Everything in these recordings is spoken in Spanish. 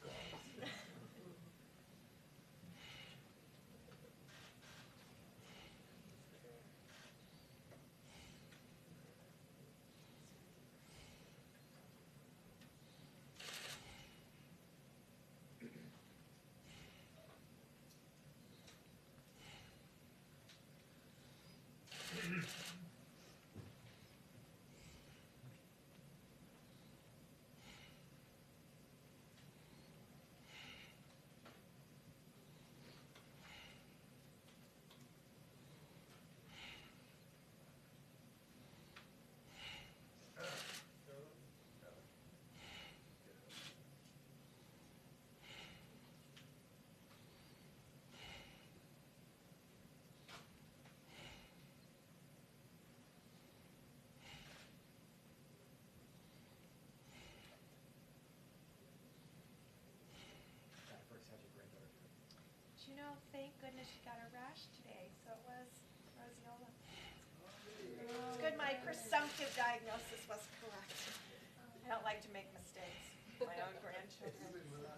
You know, thank goodness she got a rash today, so it was roseola. It's good my presumptive diagnosis was correct. I don't like to make mistakes. My own grandchildren.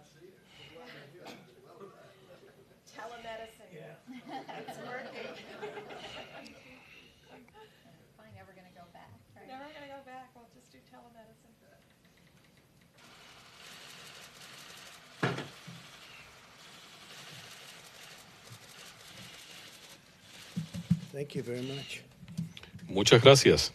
Telemedicine. Yeah. It's working. Probably never going to go back, right? Never going to go back. We'll just do telemedicine. Thank you very much. Muchas gracias.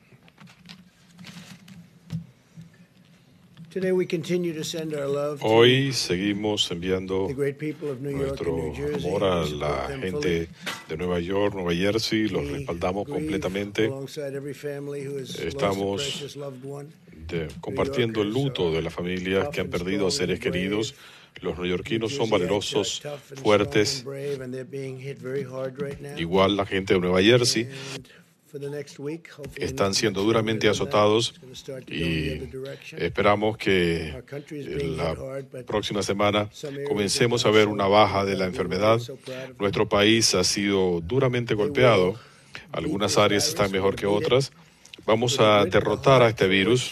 Today we continue to send our love to Hoy seguimos enviando the great people of New York and nuestro New Jersey. amor a We support la them gente fully. de Nueva York, Nueva Jersey, los We respaldamos grieve completamente. alongside every family who has lost a Estamos precious loved one. Compartiendo el luto de las familias que han perdido a seres queridos. Los neoyorquinos son valerosos, fuertes, igual la gente de Nueva Jersey. Están siendo duramente azotados y esperamos que la próxima semana comencemos a ver una baja de la enfermedad. Nuestro país ha sido duramente golpeado. Algunas áreas están mejor que otras. Vamos a derrotar a este virus.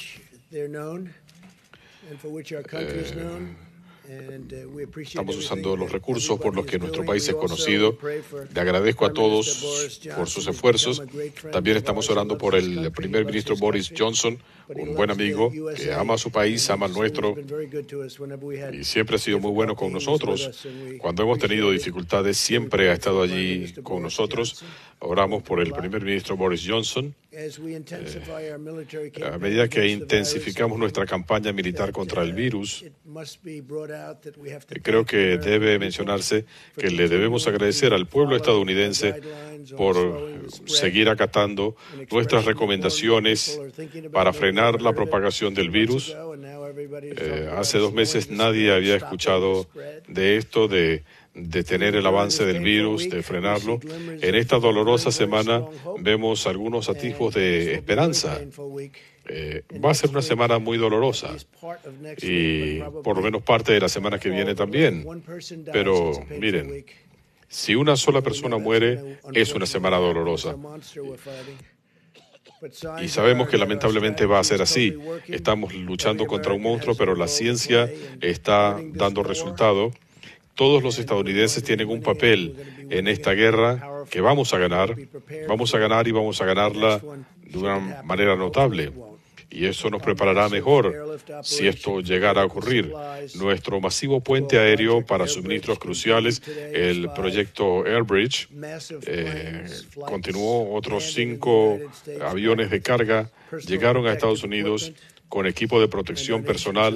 Estamos usando los recursos por los que nuestro país es conocido. Le agradezco a todos por sus esfuerzos. También estamos orando por el primer ministro Boris Johnson, un buen amigo que ama a su país, ama al nuestro y siempre ha sido muy bueno con nosotros. Cuando hemos tenido dificultades, siempre ha estado allí con nosotros. Oramos por el primer ministro Boris Johnson. A medida que intensificamos nuestra campaña militar contra el virus, creo que debe mencionarse que le debemos agradecer al pueblo estadounidense por seguir acatando nuestras recomendaciones para frenar la propagación del virus. Hace 2 meses nadie había escuchado de esto, de detener el avance del virus, de frenarlo. En esta dolorosa semana vemos algunos atisbos de esperanza. Va a ser una semana muy dolorosa y por lo menos parte de la semana que viene también. Pero miren, si una sola persona muere, es una semana dolorosa. Y sabemos que lamentablemente va a ser así. Estamos luchando contra un monstruo, pero la ciencia está dando resultado. Todos los estadounidenses tienen un papel en esta guerra que vamos a ganar. Vamos a ganar y vamos a ganarla de una manera notable. Y eso nos preparará mejor si esto llegara a ocurrir. Nuestro masivo puente aéreo para suministros cruciales, el proyecto Airbridge, continuó. Otros 5 aviones de carga llegaron a Estados Unidos con equipo de protección personal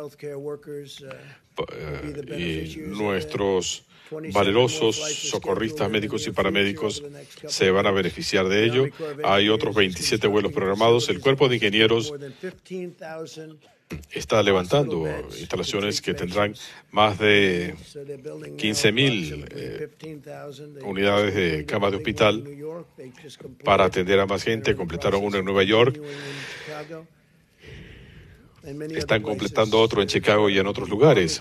y nuestros valerosos socorristas médicos y paramédicos se van a beneficiar de ello. Hay otros 27 vuelos programados. El cuerpo de ingenieros está levantando instalaciones que tendrán más de 15,000 unidades de camas de hospital para atender a más gente. Completaron uno en Nueva York. Están completando otro en Chicago y en otros lugares.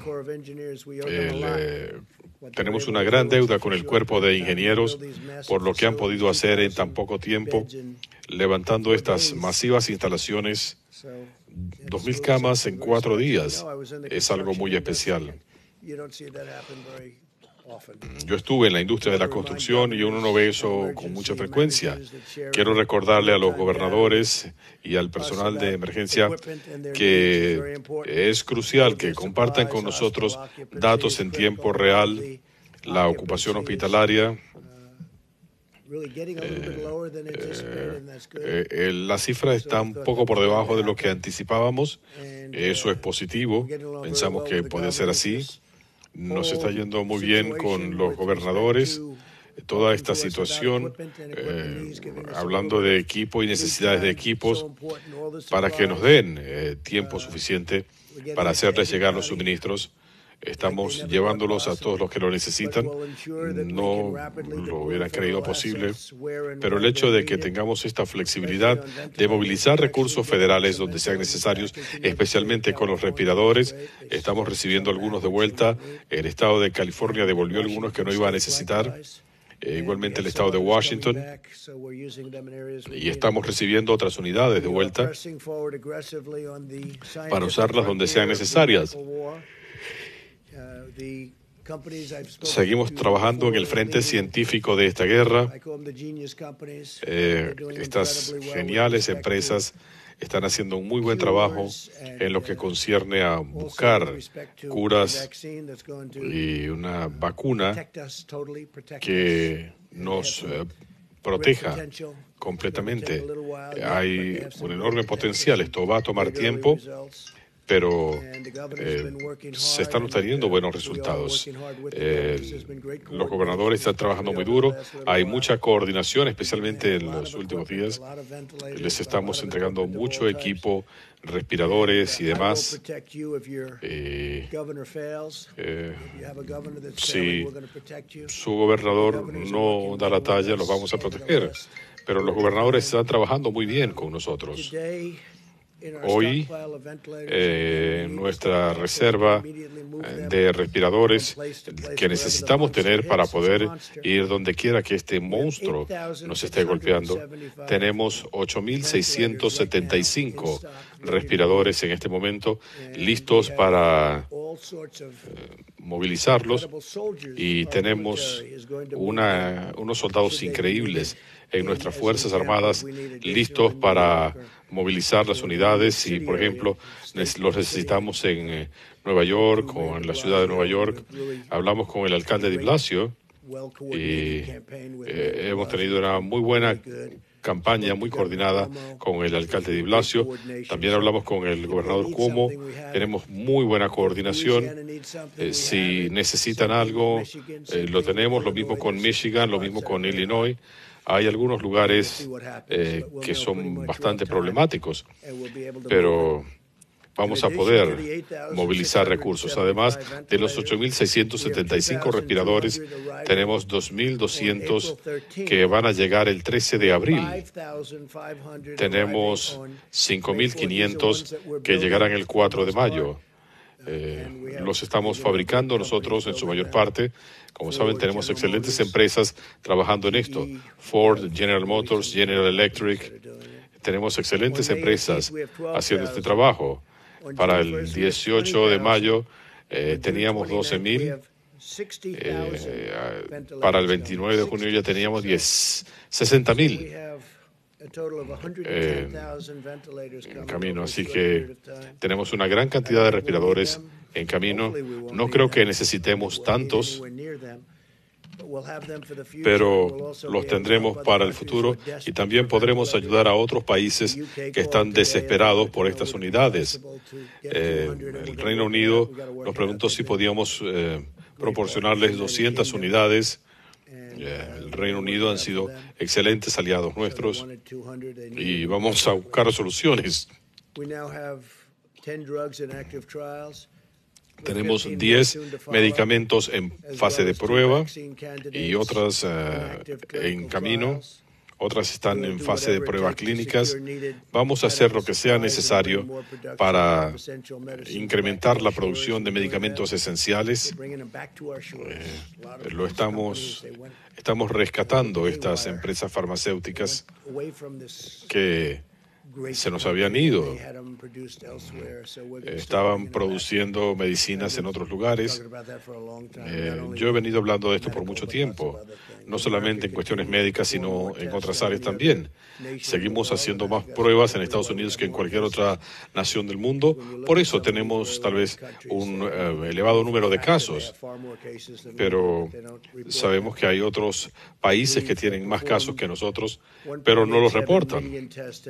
Tenemos una gran deuda con el cuerpo de ingenieros por lo que han podido hacer en tan poco tiempo, levantando estas masivas instalaciones 2.000 camas en 4 días. Es algo muy especial. Yo estuve en la industria de la construcción y uno no ve eso con mucha frecuencia. Quiero recordarle a los gobernadores y al personal de emergencia que es crucial que compartan con nosotros datos en tiempo real, la ocupación hospitalaria. La cifra está un poco por debajo de lo que anticipábamos. Eso es positivo. Pensamos que puede ser así. Nos está yendo muy bien con los gobernadores. Toda esta situación, hablando de equipo y necesidades de equipos, para que nos den tiempo suficiente para hacerles llegar los suministros. Estamos llevándolos a todos los que lo necesitan. No lo hubieran creído posible, pero el hecho de que tengamos esta flexibilidad de movilizar recursos federales donde sean necesarios, especialmente con los respiradores, estamos recibiendo algunos de vuelta. El estado de California devolvió algunos que no iba a necesitar. Igualmente el estado de Washington, y estamos recibiendo otras unidades de vuelta para usarlas donde sean necesarias. Seguimos trabajando en el frente científico de esta guerra. Estas geniales empresas están haciendo un muy buen trabajo en lo que concierne a buscar curas y una vacuna que nos proteja completamente. Hay un enorme potencial. Esto va a tomar tiempo, pero se están obteniendo buenos resultados. Los gobernadores están trabajando muy duro. Hay mucha coordinación, especialmente en los últimos días. Les estamos entregando mucho equipo, respiradores y demás. Si su gobernador no da la talla, los vamos a proteger. Pero los gobernadores están trabajando muy bien con nosotros. Hoy, nuestra reserva de respiradores que necesitamos tener para poder ir donde quiera que este monstruo nos esté golpeando, tenemos 8.675 respiradores en este momento listos para movilizarlos, y tenemos unos soldados increíbles en nuestras Fuerzas Armadas listos para movilizar las unidades. Y, por ejemplo, los necesitamos en Nueva York o en la ciudad de Nueva York. Hablamos con el alcalde de Blasio y hemos tenido una muy buena campaña, muy coordinada con el alcalde de Blasio. También hablamos con el gobernador Cuomo. Tenemos muy buena coordinación. Si necesitan algo, lo tenemos. Lo mismo con Michigan, lo mismo con Illinois. Hay algunos lugares que son bastante problemáticos, pero vamos a poder movilizar recursos. Además de los 8.675 respiradores, tenemos 2.200 que van a llegar el 13 de abril. Tenemos 5.500 que llegarán el 4 de mayo. Los estamos fabricando nosotros en su mayor parte. Como saben, tenemos excelentes empresas trabajando en esto. Ford, General Motors, General Electric. Tenemos excelentes empresas haciendo este trabajo. Para el 18 de mayo teníamos 12.000. Para el 29 de junio ya teníamos 60.000 en camino. Así que tenemos una gran cantidad de respiradores en camino. No creo que necesitemos tantos, pero los tendremos para el futuro, y también podremos ayudar a otros países que están desesperados por estas unidades. El Reino Unido nos preguntó si podíamos proporcionarles 200 unidades. El Reino Unido han sido excelentes aliados nuestros y vamos a buscar soluciones. Tenemos 10 medicamentos en fase de prueba y otras en camino. Otras están en fase de pruebas clínicas. Vamos a hacer lo que sea necesario para incrementar la producción de medicamentos esenciales. Estamos rescatando estas empresas farmacéuticas que se nos habían ido. Estaban produciendo medicinas en otros lugares. Yo he venido hablando de esto por mucho tiempo, no solamente en cuestiones médicas, sino en otras áreas también. Seguimos haciendo más pruebas en Estados Unidos que en cualquier otra nación del mundo. Por eso tenemos tal vez un elevado número de casos, pero sabemos que hay otros países que tienen más casos que nosotros, pero no los reportan.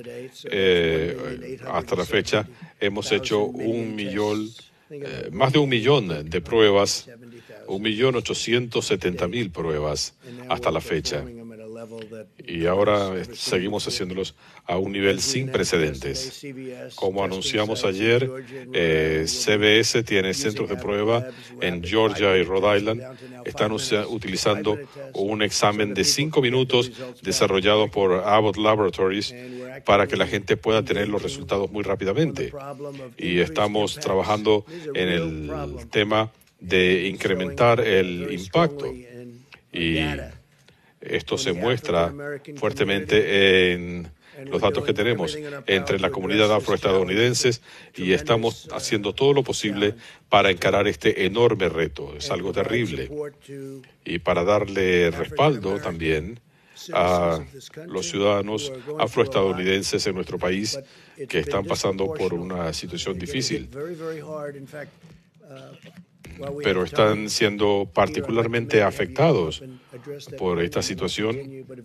Hasta la fecha hemos hecho más de 1 millón de pruebas, 1.870.000 pruebas hasta la fecha. Y ahora seguimos haciéndolos a un nivel sin precedentes. Como anunciamos ayer, CBS tiene centros de prueba en Georgia y Rhode Island. Están utilizando un examen de 5 minutos desarrollado por Abbott Laboratories para que la gente pueda tener los resultados muy rápidamente. Y estamos trabajando en el tema de incrementar el impacto. Y esto se muestra fuertemente en los datos que tenemos entre la comunidad afroestadounidense y estamos haciendo todo lo posible para encarar este enorme reto. Es algo terrible. Y para darle respaldo también a los ciudadanos afroestadounidenses en nuestro país que están pasando por una situación difícil, pero están siendo particularmente afectados por esta situación.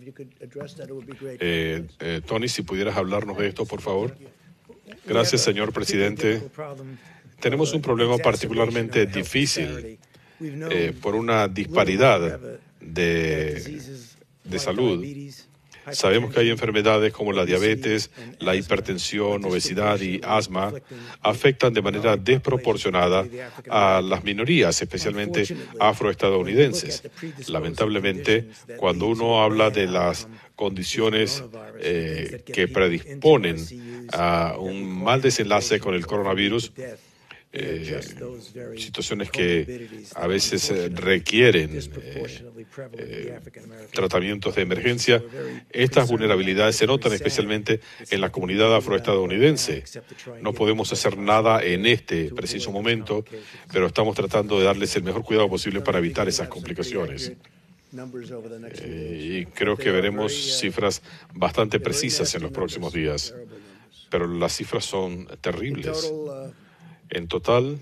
Tony, si pudieras hablarnos de esto, por favor. Gracias, señor presidente. Tenemos un problema particularmente difícil por una disparidad de salud. Sabemos que hay enfermedades como la diabetes, la hipertensión, obesidad y asma afectan de manera desproporcionada a las minorías, especialmente afroestadounidenses. Lamentablemente, cuando uno habla de las condiciones que predisponen a un mal desenlace con el coronavirus, situaciones que a veces requieren tratamientos de emergencia. Estas vulnerabilidades se notan especialmente en la comunidad afroestadounidense. No podemos hacer nada en este preciso momento, pero estamos tratando de darles el mejor cuidado posible para evitar esas complicaciones. Y creo que veremos cifras bastante precisas en los próximos días, pero las cifras son terribles. En total,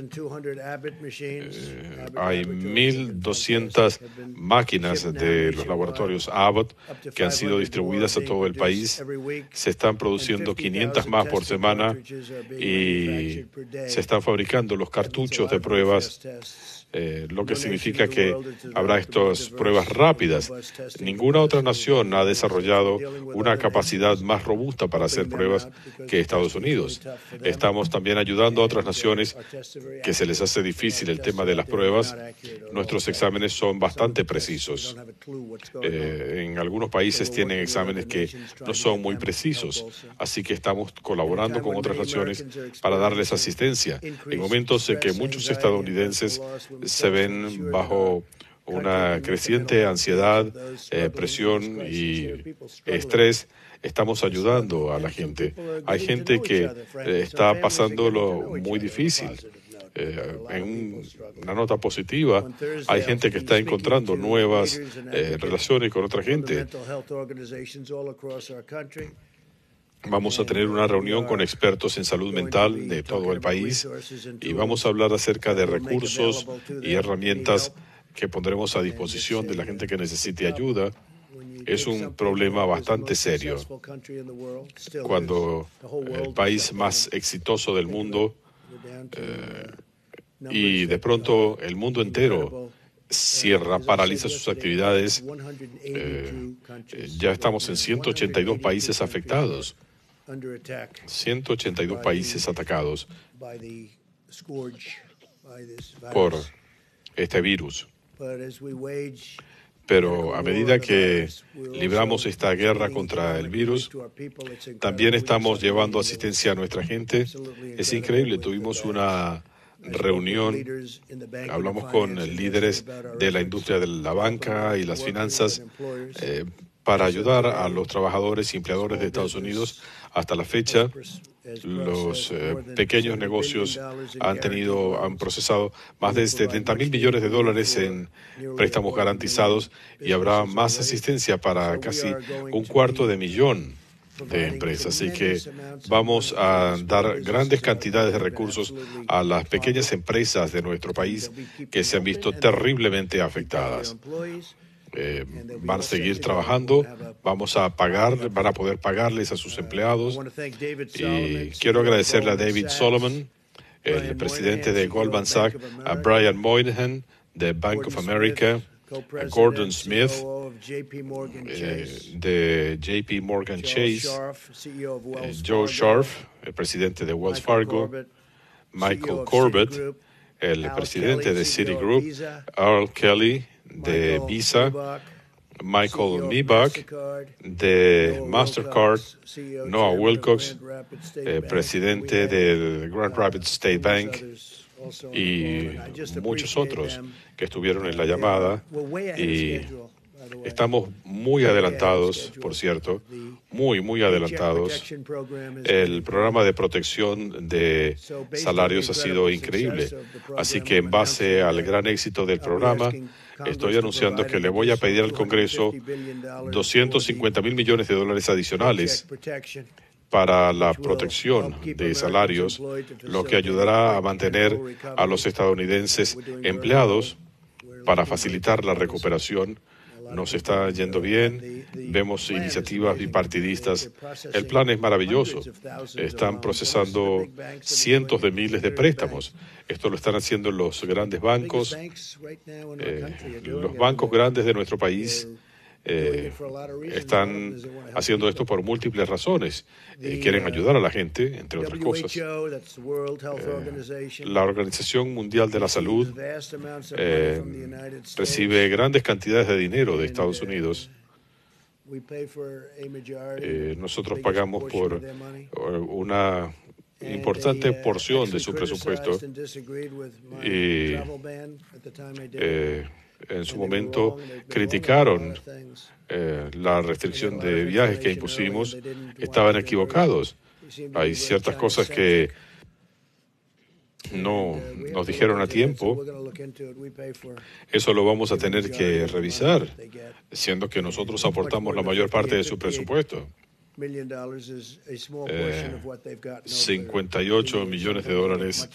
hay 1.200 máquinas de los laboratorios Abbott que han sido distribuidas a todo el país. Se están produciendo 500 más por semana y se están fabricando los cartuchos de pruebas, lo que significa que habrá estas pruebas rápidas. Ninguna otra nación ha desarrollado una capacidad más robusta para hacer pruebas que Estados Unidos. Estamos también ayudando a otras naciones que se les hace difícil el tema de las pruebas. Nuestros exámenes son bastante precisos. En algunos países tienen exámenes que no son muy precisos, así que estamos colaborando con otras naciones para darles asistencia. En momentos en que muchos estadounidenses se ven bajo una creciente ansiedad, presión y estrés, estamos ayudando a la gente. Hay gente que está pasándolo muy difícil. En una nota positiva, hay gente que está encontrando nuevas relaciones con otra gente. Vamos a tener una reunión con expertos en salud mental de todo el país y vamos a hablar acerca de recursos y herramientas que pondremos a disposición de la gente que necesite ayuda. Es un problema bastante serio. Cuando el país más exitoso del mundo y de pronto el mundo entero cierra, paraliza sus actividades, ya estamos en 182 países afectados. 182 países atacados por este virus. Pero a medida que libramos esta guerra contra el virus, también estamos llevando asistencia a nuestra gente. Es increíble, tuvimos una reunión, hablamos con líderes de la industria de la banca y las finanzas para ayudar a los trabajadores y empleadores de Estados Unidos Hasta la fecha, los pequeños negocios han procesado más de 70.000 millones de dólares en préstamos garantizados y habrá más asistencia para casi 250.000 de empresas. Así que vamos a dar grandes cantidades de recursos a las pequeñas empresas de nuestro país que se han visto terriblemente afectadas. Van a seguir trabajando, van a poder pagarles a sus empleados. Y quiero agradecerle a David Solomon, el presidente de Goldman Sachs, a Brian Moynihan de Bank of America, a Gordon Smith de JP Morgan Chase, Joe Scharf, el presidente de Wells Fargo, Michael Corbett, el presidente de Citigroup, Earl Kelly de Visa, Michael Mibach de Mastercard, Noah Wilcox, presidente del Grand Rapids State Bank, y muchos otros que estuvieron en la llamada. Y estamos muy adelantados, por cierto, muy adelantados. El programa de protección de salarios ha sido increíble. Así que en base al gran éxito del programa, estoy anunciando que le voy a pedir al Congreso 250.000 millones de dólares adicionales para la protección de salarios, lo que ayudará a mantener a los estadounidenses empleados para facilitar la recuperación. Nos está yendo bien, vemos iniciativas bipartidistas. El plan es maravilloso. Están procesando cientos de miles de préstamos. Esto lo están haciendo los grandes bancos. Los bancos grandes de nuestro país están haciendo esto por múltiples razones. Quieren ayudar a la gente, entre otras cosas. La Organización Mundial de la Salud recibe grandes cantidades de dinero de Estados Unidos. Nosotros pagamos por una importante porción de su presupuesto y en su momento criticaron la restricción de viajes que impusimos. Estaban equivocados. Hay ciertas cosas que no nos dijeron a tiempo. Eso lo vamos a tener que revisar, siendo que nosotros aportamos la mayor parte de su presupuesto. 58 millones de dólares.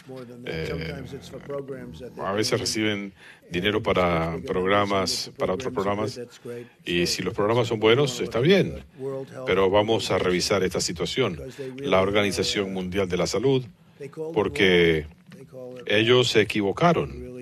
A veces reciben dinero para programas, para otros programas, y si los programas son buenos, está bien, pero vamos a revisar esta situación. La Organización Mundial de la Salud, porque ellos se equivocaron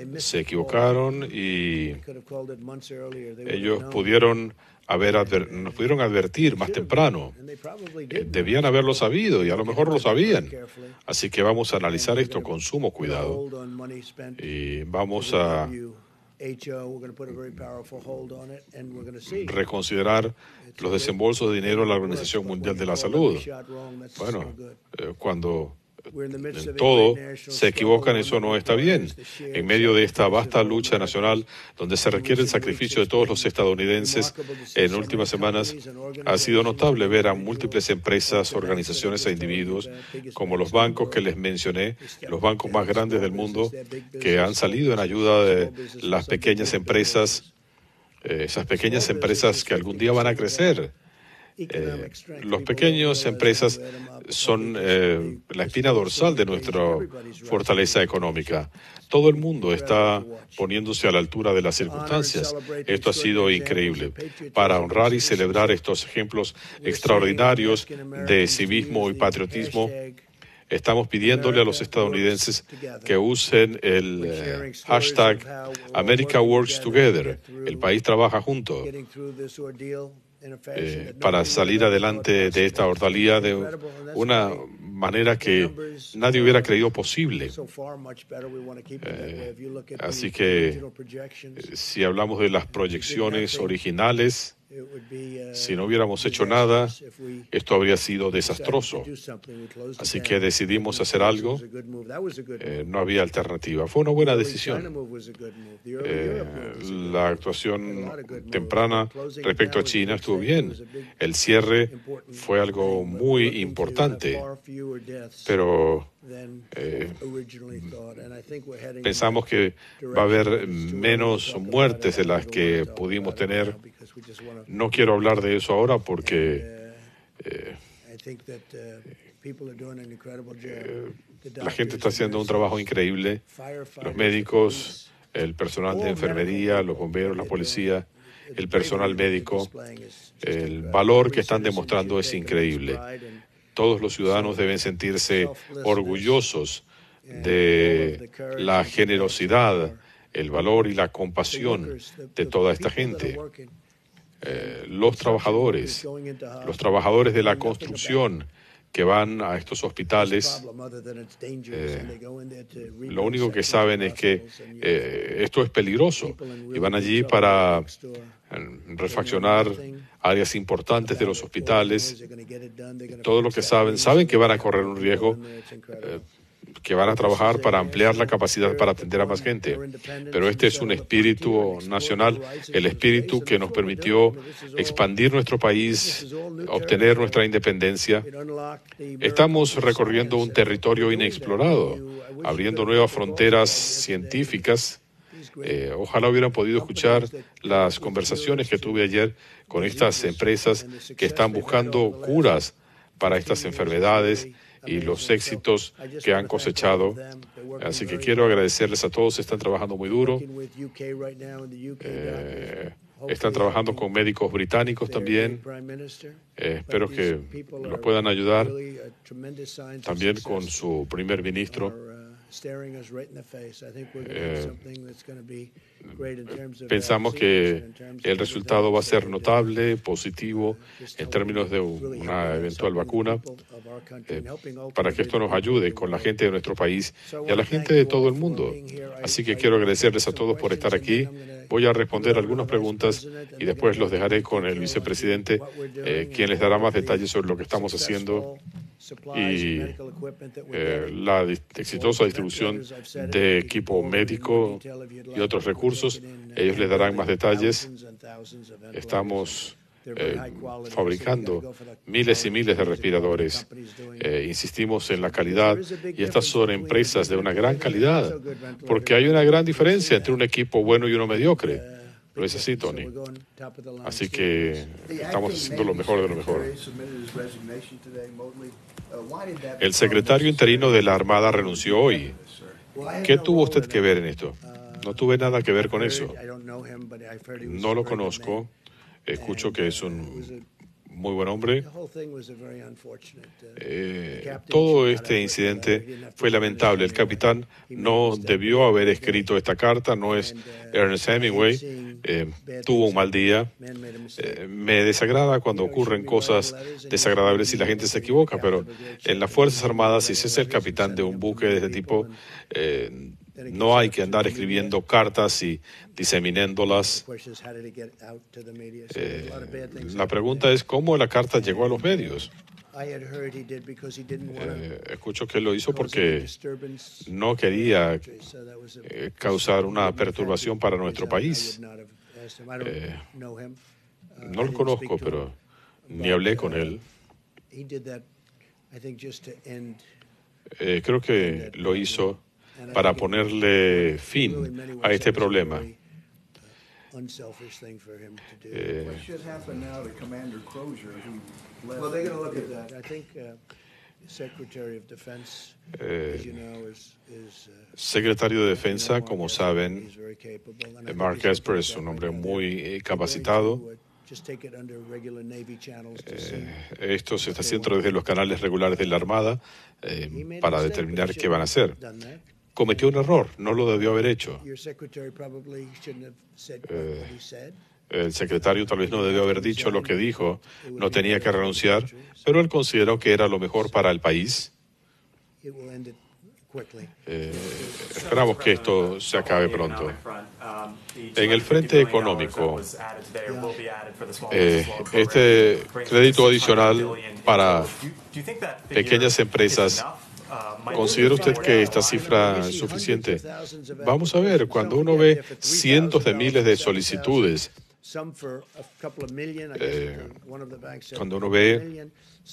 y ellos nos pudieron advertir más temprano. Debían haberlo sabido y a lo mejor lo sabían. Así que vamos a analizar esto con sumo cuidado y vamos a reconsiderar los desembolsos de dinero a la Organización Mundial de la Salud. Bueno, cuando en todo se equivocan, eso no está bien. En medio de esta vasta lucha nacional, donde se requiere el sacrificio de todos los estadounidenses, en últimas semanas ha sido notable ver a múltiples empresas, organizaciones e individuos, como los bancos que les mencioné, los bancos más grandes del mundo, que han salido en ayuda de las pequeñas empresas, esas pequeñas empresas que algún día van a crecer. Las pequeñas empresas son la espina dorsal de nuestra fortaleza económica. Todo el mundo está poniéndose a la altura de las circunstancias. Esto ha sido increíble. Para honrar y celebrar estos ejemplos extraordinarios de civismo y patriotismo, estamos pidiéndole a los estadounidenses que usen el hashtag America Works Together. El país trabaja junto. Para salir adelante de esta ordalía de una manera que nadie hubiera creído posible. Así que si hablamos de las proyecciones originales, Si no hubiéramos hecho nada, esto habría sido desastroso. Así que decidimos hacer algo. No había alternativa. Fue una buena decisión. La actuación temprana respecto a China estuvo bien. El cierre fue algo muy importante, pero pensamos que va a haber menos muertes de las que pudimos tener. No quiero hablar de eso ahora porque la gente está haciendo un trabajo increíble. Los médicos, el personal de enfermería, los bomberos, la policía, el personal médico, el valor que están demostrando es increíble. Todos los ciudadanos deben sentirse orgullosos de la generosidad, el valor y la compasión de toda esta gente. Los trabajadores de la construcción que van a estos hospitales, lo único que saben es que esto es peligroso y van allí para refaccionar áreas importantes de los hospitales. Todo lo que saben que van a correr un riesgo, que van a trabajar para ampliar la capacidad para atender a más gente. Pero este es un espíritu nacional, el espíritu que nos permitió expandir nuestro país, obtener nuestra independencia. Estamos recorriendo un territorio inexplorado, abriendo nuevas fronteras científicas. Ojalá hubieran podido escuchar las conversaciones que tuve ayer con estas empresas que están buscando curas para estas enfermedades y los éxitos que han cosechado. Así que quiero agradecerles a todos. Están trabajando muy duro. Están trabajando con médicos británicos también. Espero que los puedan ayudar también con su primer ministro. Pensamos que el resultado va a ser notable, positivo, en términos de una eventual vacuna, para que esto nos ayude con la gente de nuestro país y a la gente de todo el mundo. Así que quiero agradecerles a todos por estar aquí. Voy a responder algunas preguntas y después los dejaré con el vicepresidente, quien les dará más detalles sobre lo que estamos haciendo y la exitosa distribución de equipo médico y otros recursos. Ellos les darán más detalles. Estamos fabricando miles y miles de respiradores. Insistimos en la calidad y estas son empresas de una gran calidad, porque hay una gran diferencia entre un equipo bueno y uno mediocre. ¿No es así, Tony? Así que estamos haciendo lo mejor de lo mejor. El secretario interino de la Armada renunció hoy. ¿Qué tuvo usted que ver en esto? No tuve nada que ver con eso. No lo conozco. Escucho que es un muy buen hombre. Todo este incidente fue lamentable. El capitán no debió haber escrito esta carta. No es Ernest Hemingway. Tuvo un mal día. Me desagrada cuando ocurren cosas desagradables y la gente se equivoca, pero en las Fuerzas Armadas, si se es el capitán de un buque de este tipo, no hay que andar escribiendo cartas y diseminándolas. La pregunta es cómo la carta llegó a los medios. Escucho que él lo hizo porque no quería causar una perturbación para nuestro país. No lo conozco, pero ni hablé con él. Creo que lo hizo para ponerle fin a este problema. Secretario de Defensa, como saben, Mark Esper es un hombre muy capacitado. Esto se está haciendo desde los canales regulares de la Armada para determinar qué van a hacer. Cometió un error, no lo debió haber hecho. El secretario tal vez no debió haber dicho lo que dijo, no tenía que renunciar, pero él consideró que era lo mejor para el país. Esperamos que esto se acabe pronto. En el frente económico, este crédito adicional para pequeñas empresas, ¿considera usted que esta cifra es suficiente? Vamos a ver, cuando uno ve cientos de miles de solicitudes, cuando uno ve,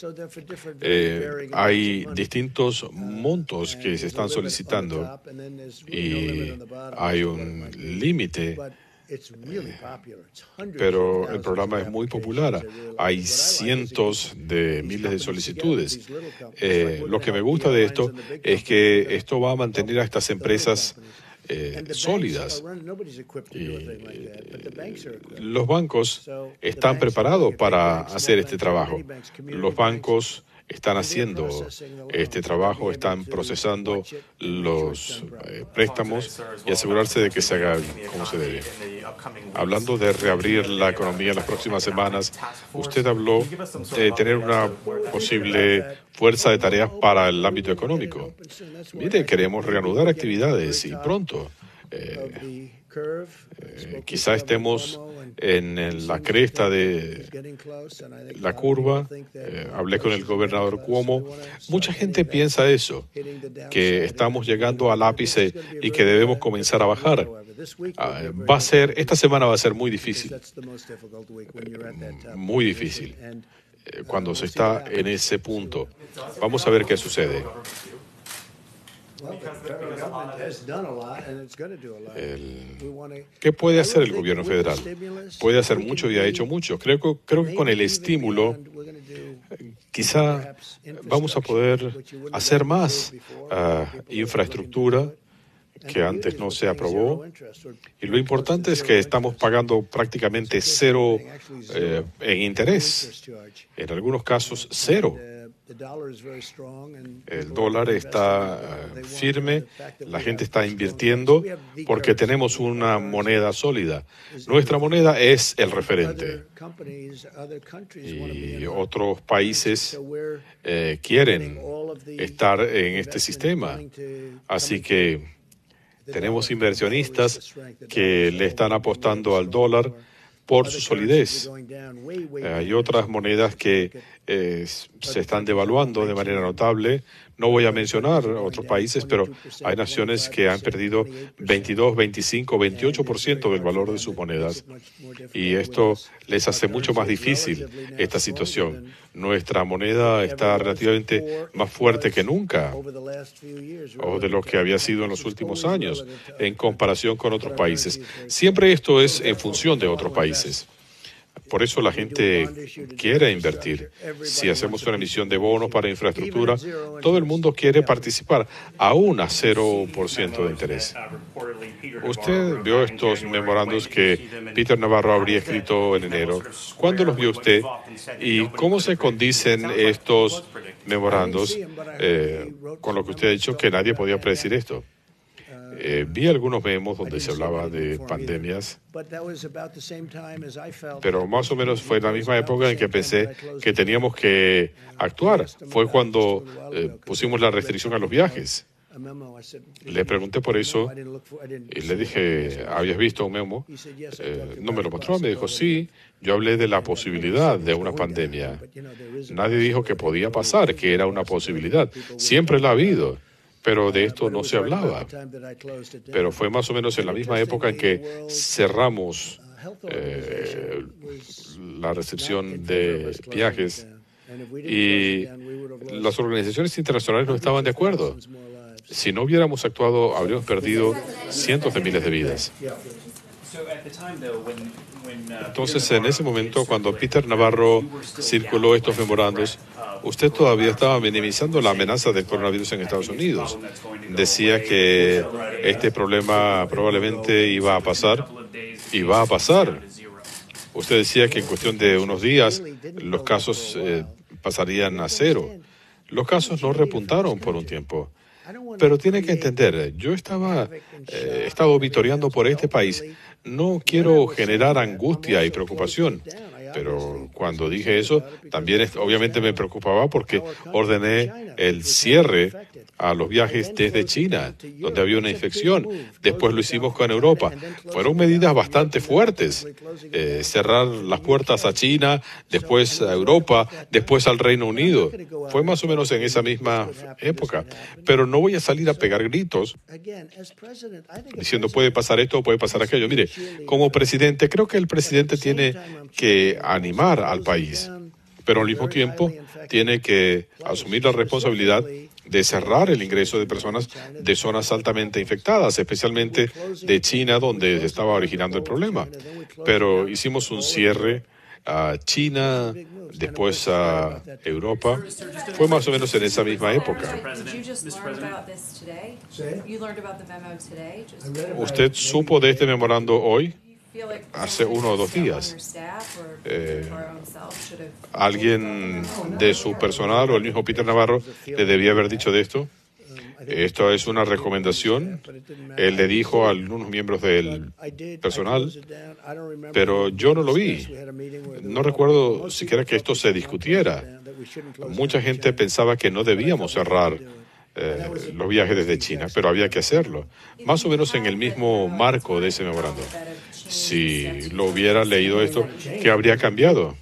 hay distintos montos que se están solicitando y hay un límite, pero el programa es muy popular. Hay cientos de miles de solicitudes. Lo que me gusta de esto es que esto va a mantener a estas empresas sólidas. Y los bancos están preparados para hacer este trabajo. Los bancos están haciendo este trabajo, están procesando los préstamos y asegurarse de que se haga como se debe. Hablando de reabrir la economía en las próximas semanas, usted habló de tener una posible fuerza de tareas para el ámbito económico. Mire, queremos reanudar actividades y pronto. Quizá estemos en la cresta de la curva. Hablé con el gobernador Cuomo. Mucha gente piensa eso, que estamos llegando al ápice y que debemos comenzar a bajar. Esta semana va a ser muy difícil. Muy difícil. Cuando se está en ese punto. Vamos a ver qué sucede. ¿Qué puede hacer el gobierno federal? Puede hacer mucho y ha hecho mucho. Creo que con el estímulo quizá vamos a poder hacer más infraestructura que antes no se aprobó. Y lo importante es que estamos pagando prácticamente cero en interés. En algunos casos, cero. El dólar está firme, la gente está invirtiendo porque tenemos una moneda sólida. Nuestra moneda es el referente. Y otros países quieren estar en este sistema. Así que tenemos inversionistas que le están apostando al dólar por su solidez. Hay otras monedas que se están devaluando de manera notable. No voy a mencionar otros países, pero hay naciones que han perdido 22, 25, 28% del valor de sus monedas. Y esto les hace mucho más difícil esta situación. Nuestra moneda está relativamente más fuerte que nunca, o de lo que había sido en los últimos años, en comparación con otros países. Siempre esto es en función de otros países. Por eso la gente quiere invertir. Si hacemos una emisión de bonos para infraestructura, todo el mundo quiere participar, aún a 0% de interés. Usted vio estos memorandos que Peter Navarro habría escrito en enero. ¿Cuándo los vio usted? ¿Y cómo se condicen estos memorandos con lo que usted ha dicho que nadie podía predecir esto? Vi algunos memos donde se hablaba de pandemias, pero más o menos fue la misma época en que pensé que teníamos que actuar. Fue cuando pusimos la restricción a los viajes. Le pregunté por eso y le dije, ¿habías visto un memo? No me lo mostró, me dijo, sí, yo hablé de la posibilidad de una pandemia. Nadie dijo que podía pasar, que era una posibilidad. Siempre la ha habido. Pero de esto no se hablaba. Pero fue más o menos en la misma época en que cerramos la restricción de viajes y las organizaciones internacionales no estaban de acuerdo. Si no hubiéramos actuado, habríamos perdido cientos de miles de vidas. Entonces, en ese momento, cuando Peter Navarro circuló estos memorandos, usted todavía estaba minimizando la amenaza del coronavirus en Estados Unidos. Decía que este problema probablemente iba a pasar y va a pasar. Usted decía que en cuestión de unos días los casos pasarían a cero. Los casos no repuntaron por un tiempo. Pero tiene que entender, yo he estado vitoreando por este país. No quiero generar angustia y preocupación. Pero cuando dije eso, también obviamente me preocupaba porque ordené el cierre a los viajes desde China, donde había una infección. Después lo hicimos con Europa. Fueron medidas bastante fuertes. Cerrar las puertas a China, después a Europa, después al Reino Unido. Fue más o menos en esa misma época. Pero no voy a salir a pegar gritos diciendo puede pasar esto o puede pasar aquello. Mire, como presidente, creo que el presidente tiene que animar al país, pero al mismo tiempo tiene que asumir la responsabilidad de cerrar el ingreso de personas de zonas altamente infectadas, especialmente de China, donde se estaba originando el problema. Pero hicimos un cierre a China, después a Europa. Fue más o menos en esa misma época. ¿Usted supo de este memorando hoy? Hace 1 o 2 días. ¿Alguien de su personal o el mismo Peter Navarro le debía haber dicho de esto? Esto es una recomendación. Él le dijo a algunos miembros del personal, pero yo no lo vi. No recuerdo siquiera que esto se discutiera. Mucha gente pensaba que no debíamos cerrar los viajes desde China, pero había que hacerlo. Más o menos en el mismo marco de ese memorando. Si lo hubiera leído esto, ¿qué habría cambiado?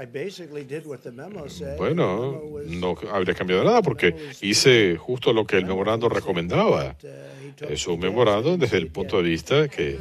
Bueno, no habría cambiado nada porque hice justo lo que el memorando recomendaba. Es un memorando desde el punto de vista que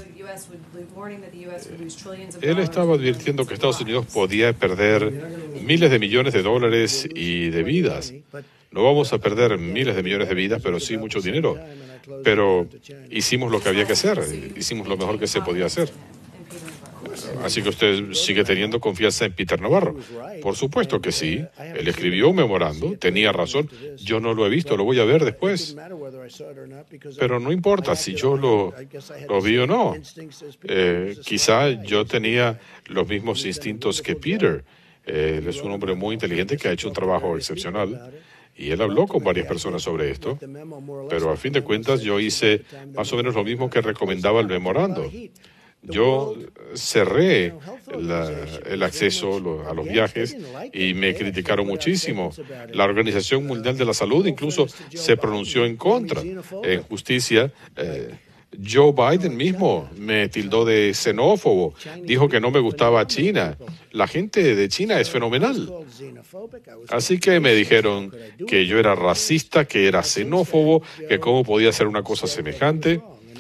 él estaba advirtiendo que Estados Unidos podía perder miles de millones de dólares y de vidas. No vamos a perder miles de millones de vidas, pero sí mucho dinero. Pero hicimos lo que había que hacer, hicimos lo mejor que se podía hacer. Así que usted sigue teniendo confianza en Peter Navarro. Por supuesto que sí. Él escribió un memorando, tenía razón. Yo no lo he visto, lo voy a ver después. Pero no importa si yo lo vi o no. Quizá yo tenía los mismos instintos que Peter. Él es un hombre muy inteligente que ha hecho un trabajo excepcional. Y él habló con varias personas sobre esto. Pero a fin de cuentas yo hice más o menos lo mismo que recomendaba el memorando. Yo cerré el acceso a los viajes y me criticaron muchísimo. La Organización Mundial de la Salud incluso se pronunció en contra. En justicia, Joe Biden mismo me tildó de xenófobo. Dijo que no me gustaba China. La gente de China es fenomenal. Así que me dijeron que yo era racista, que era xenófobo, que cómo podía hacer una cosa semejante.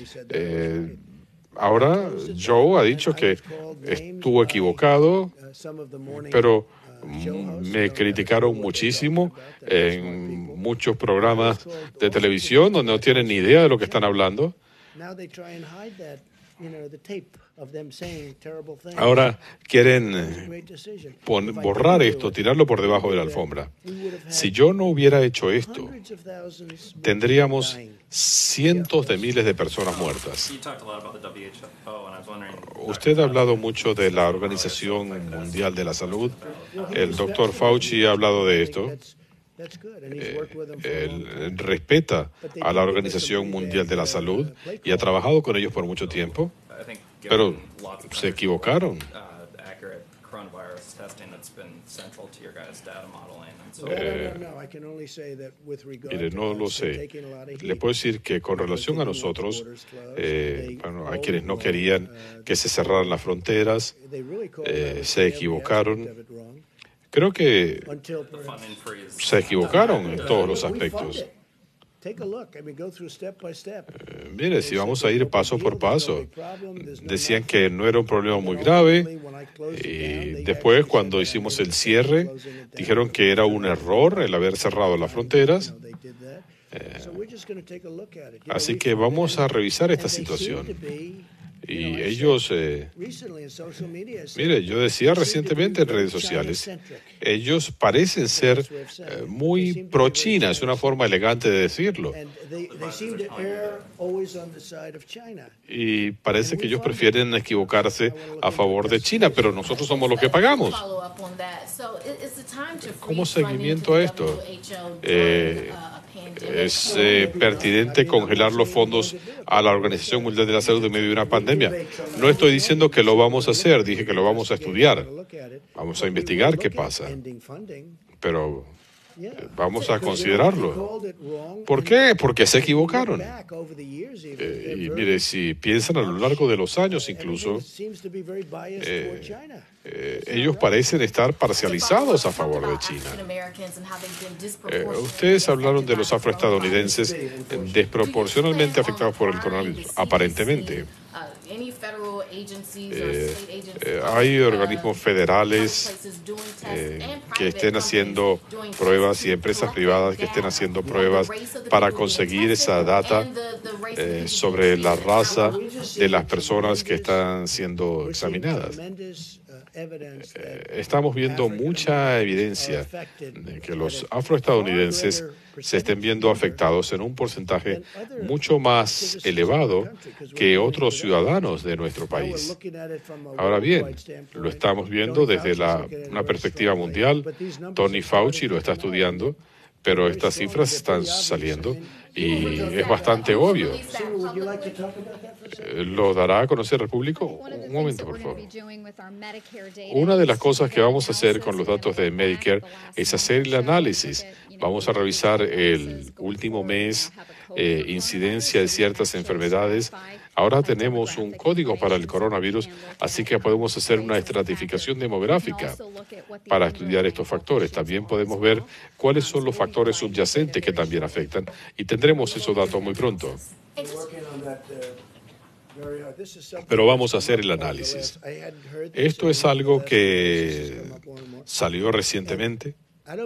Ahora Joe ha dicho que estuvo equivocado, pero me criticaron muchísimo en muchos programas de televisión donde no tienen ni idea de lo que están hablando. Ahora quieren borrar esto, tirarlo por debajo de la alfombra. Si yo no hubiera hecho esto, tendríamos cientos de miles de personas muertas. Usted ha hablado mucho de la Organización Mundial de la Salud. El doctor Fauci ha hablado de esto. Él respeta a la Organización Mundial de la Salud y ha trabajado con ellos por mucho tiempo, pero se equivocaron. Mire, no lo sé. Le puedo decir que con relación a nosotros, bueno, hay quienes no querían que se cerraran las fronteras, se equivocaron. Creo que se equivocaron en todos los aspectos. Mire, si vamos a ir paso por paso, decían que no era un problema muy grave y después cuando hicimos el cierre dijeron que era un error el haber cerrado las fronteras. Así que vamos a revisar esta situación. Y ellos, mire, yo decía recientemente en redes sociales, ellos parecen ser muy pro-China, es una forma elegante de decirlo. Y parece que ellos prefieren equivocarse a favor de China, pero nosotros somos los que pagamos. Como seguimiento a esto, es pertinente congelar los fondos a la Organización Mundial de la Salud en medio de una pandemia. No estoy diciendo que lo vamos a hacer, dije que lo vamos a estudiar. Vamos a investigar qué pasa. Pero Vamos a considerarlo. ¿Por qué? Porque se equivocaron. Y mire, si piensan a lo largo de los años incluso, ellos parecen estar parcializados a favor de China. Ustedes hablaron de los afroestadounidenses desproporcionalmente afectados por el coronavirus, aparentemente. Hay organismos federales que estén haciendo pruebas y empresas privadas que estén haciendo pruebas para conseguir esa data sobre la raza de las personas que están siendo examinadas. Estamos viendo mucha evidencia de que los afroestadounidenses se estén viendo afectados en un porcentaje mucho más elevado que otros ciudadanos de nuestro país. Ahora bien, lo estamos viendo desde una perspectiva mundial. Tony Fauci lo está estudiando, pero estas cifras están saliendo y es bastante obvio. ¿Lo dará a conocer al público? Un momento, por favor. Una de las cosas que vamos a hacer con los datos de Medicare es hacer el análisis. Vamos a revisar el último mes, incidencia de ciertas enfermedades. Ahora tenemos un código para el coronavirus, así que podemos hacer una estratificación demográfica para estudiar estos factores. También podemos ver cuáles son los factores subyacentes que también afectan y tendremos esos datos muy pronto. Pero vamos a hacer el análisis. Esto es algo que salió recientemente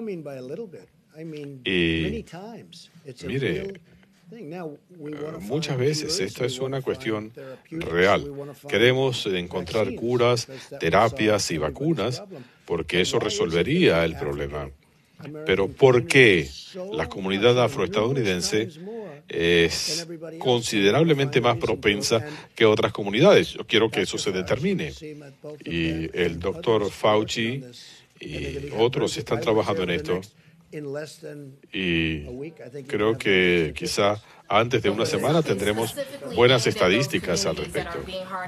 y mire, muchas veces esto es una cuestión real. Queremos encontrar curas, terapias y vacunas porque eso resolvería el problema. Pero ¿por qué la comunidad afroestadounidense es considerablemente más propensa que otras comunidades? Yo quiero que eso se determine. Y el doctor Fauci y otros están trabajando en esto. Y creo que quizá antes de una semana tendremos buenas estadísticas al respecto.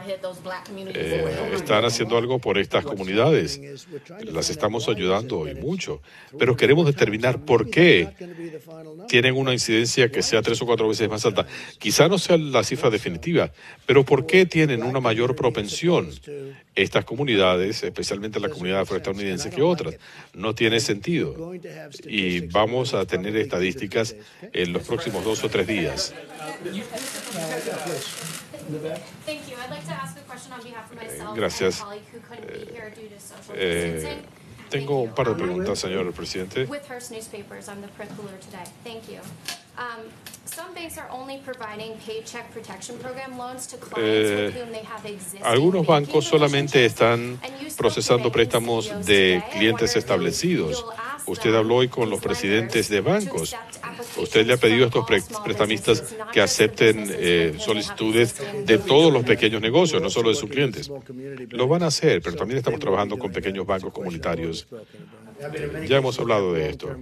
Están haciendo algo por estas comunidades. Las estamos ayudando hoy mucho. Pero queremos determinar por qué tienen una incidencia que sea 3 o 4 veces más alta. Quizá no sea la cifra definitiva, pero por qué tienen una mayor propensión estas comunidades, especialmente la comunidad afroestadounidense, que otras. No tiene sentido. Y vamos a tener estadísticas en los próximos 2 o 3 días. Gracias. Tengo un par de preguntas, señor presidente. Algunos bancos solamente están procesando préstamos de clientes establecidos. Usted habló hoy con los presidentes de bancos. Usted le ha pedido a estos prestamistas que acepten solicitudes de todos los pequeños negocios, no solo de sus clientes. Lo van a hacer, pero también estamos trabajando con pequeños bancos comunitarios. Ya hemos hablado de esto.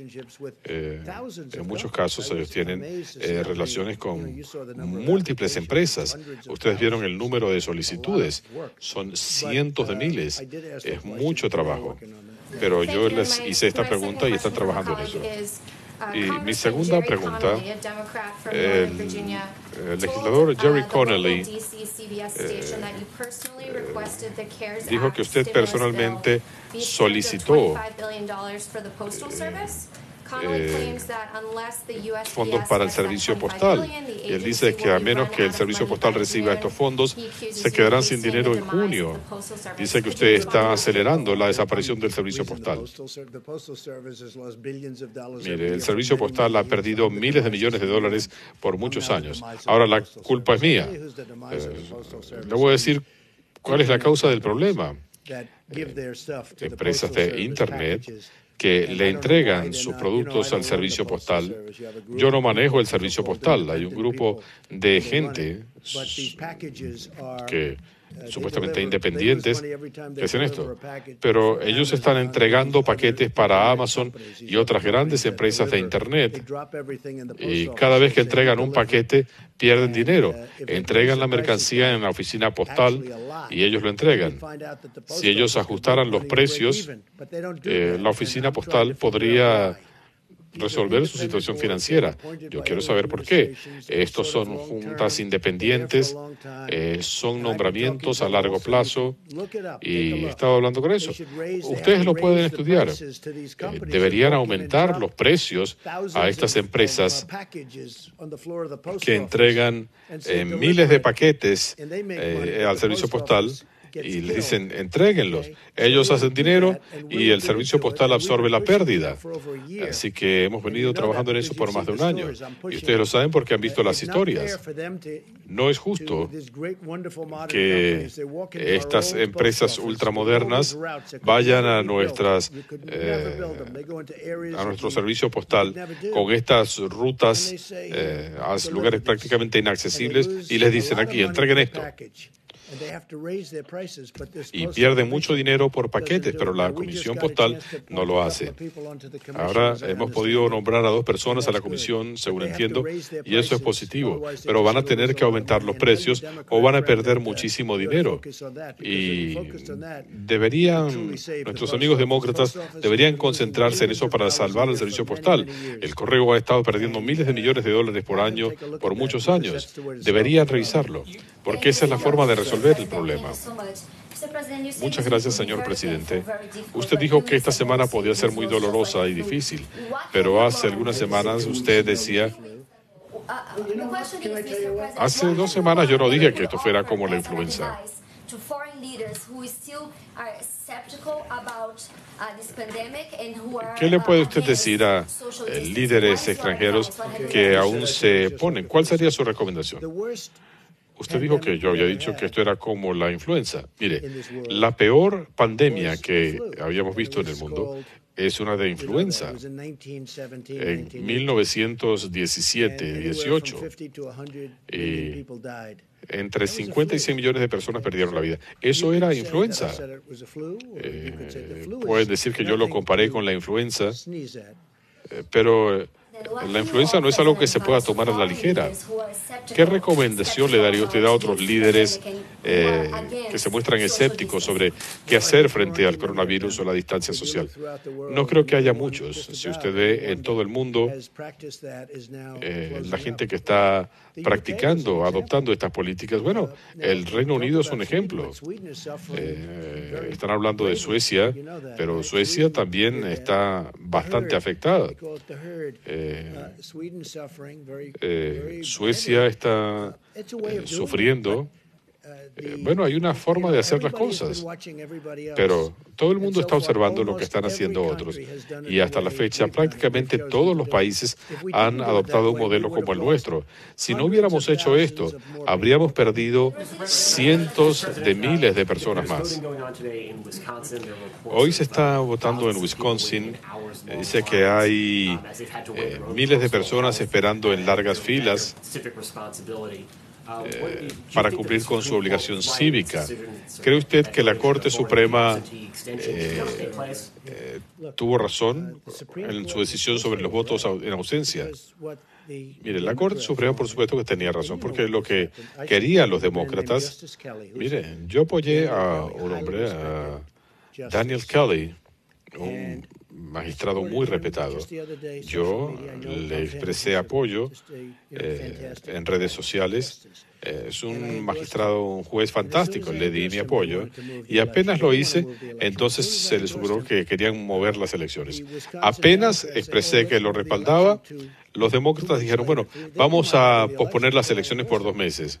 En muchos casos ellos tienen relaciones con múltiples empresas. Ustedes vieron el número de solicitudes. Son cientos de miles. Es mucho trabajo. Pero yo les hice esta pregunta y están trabajando en eso. Y mi segunda pregunta, el legislador Jerry Connolly dijo que usted personalmente solicitó fondos para el servicio postal. Y él dice que a menos que el servicio postal reciba estos fondos, se quedarán sin dinero en junio. Dice que usted está acelerando la desaparición del servicio postal. Mire, el servicio postal ha perdido miles de millones de dólares por muchos años. Ahora la culpa es mía. Le voy a decir cuál es la causa del problema. Empresas de Internet que le entregan sus productos al servicio postal. Yo no manejo el servicio postal. Hay un grupo de gente que supuestamente independientes que hacen esto. Pero ellos están entregando paquetes para Amazon y otras grandes empresas de Internet. Y cada vez que entregan un paquete, pierden dinero. Entregan la mercancía en la oficina postal y ellos lo entregan. Si ellos ajustaran los precios, la oficina postal podría resolver su situación financiera. Yo quiero saber por qué. Estos son juntas independientes, son nombramientos a largo plazo y he estado hablando con eso. Ustedes lo pueden estudiar. Deberían aumentar los precios a estas empresas que entregan miles de paquetes al servicio postal y les dicen, entréguenlos. Ellos hacen dinero y el servicio postal absorbe la pérdida. Así que hemos venido trabajando en eso por más de un año. Y ustedes lo saben porque han visto las historias. No es justo que estas empresas ultramodernas vayan a nuestro servicio postal con estas rutas a lugares prácticamente inaccesibles y les dicen aquí, entreguen esto. Y pierden mucho dinero por paquetes, pero la Comisión Postal no lo hace. Ahora hemos podido nombrar a 2 personas a la Comisión, según entiendo, y eso es positivo, pero van a tener que aumentar los precios o van a perder muchísimo dinero. Y nuestros amigos demócratas deberían concentrarse en eso para salvar el servicio postal. El correo ha estado perdiendo miles de millones de dólares por año por muchos años. Deberían revisarlo, porque esa es la forma de resolver el problema. Muchas gracias, señor presidente. Usted dijo que esta semana podía ser muy dolorosa y difícil, pero hace algunas semanas usted decía... Hace 2 semanas yo no dije que esto fuera como la influenza. ¿Qué le puede usted decir a líderes extranjeros que aún se oponen? ¿Cuál sería su recomendación? Usted dijo que yo había dicho que esto era como la influenza. Mire, la peor pandemia que habíamos visto en el mundo es una de influenza. En 1917-18, entre 50 y 100 millones de personas perdieron la vida. Eso era influenza. Pueden decir que yo lo comparé con la influenza, pero la influenza no es algo que se pueda tomar a la ligera. ¿Qué recomendación le daría usted a otros líderes que se muestran escépticos sobre qué hacer frente al coronavirus o la distancia social? No creo que haya muchos. Si usted ve en todo el mundo, la gente que está practicando, adoptando estas políticas, bueno, el Reino Unido es un ejemplo. Están hablando de Suecia, pero Suecia también está bastante afectada. Suecia está sufriendo. Bueno, hay una forma de hacer las cosas, pero todo el mundo está observando lo que están haciendo otros y hasta la fecha prácticamente todos los países han adoptado un modelo como el nuestro. Si no hubiéramos hecho esto, habríamos perdido cientos de miles de personas más. Hoy se está votando en Wisconsin. Dice que hay miles de personas esperando en largas filas para cumplir con su obligación cívica. ¿Cree usted que la Corte Suprema tuvo razón en su decisión sobre los votos en ausencia? Mire, la Corte Suprema por supuesto que tenía razón, porque lo que querían los demócratas... Mire, yo apoyé a un hombre, a Daniel Kelly, un magistrado muy respetado. Yo le expresé apoyo en redes sociales. Es un magistrado, un juez fantástico. Le di mi apoyo y apenas lo hice, entonces se les aseguró que querían mover las elecciones. Apenas expresé que lo respaldaba, los demócratas dijeron, bueno, vamos a posponer las elecciones por 2 meses,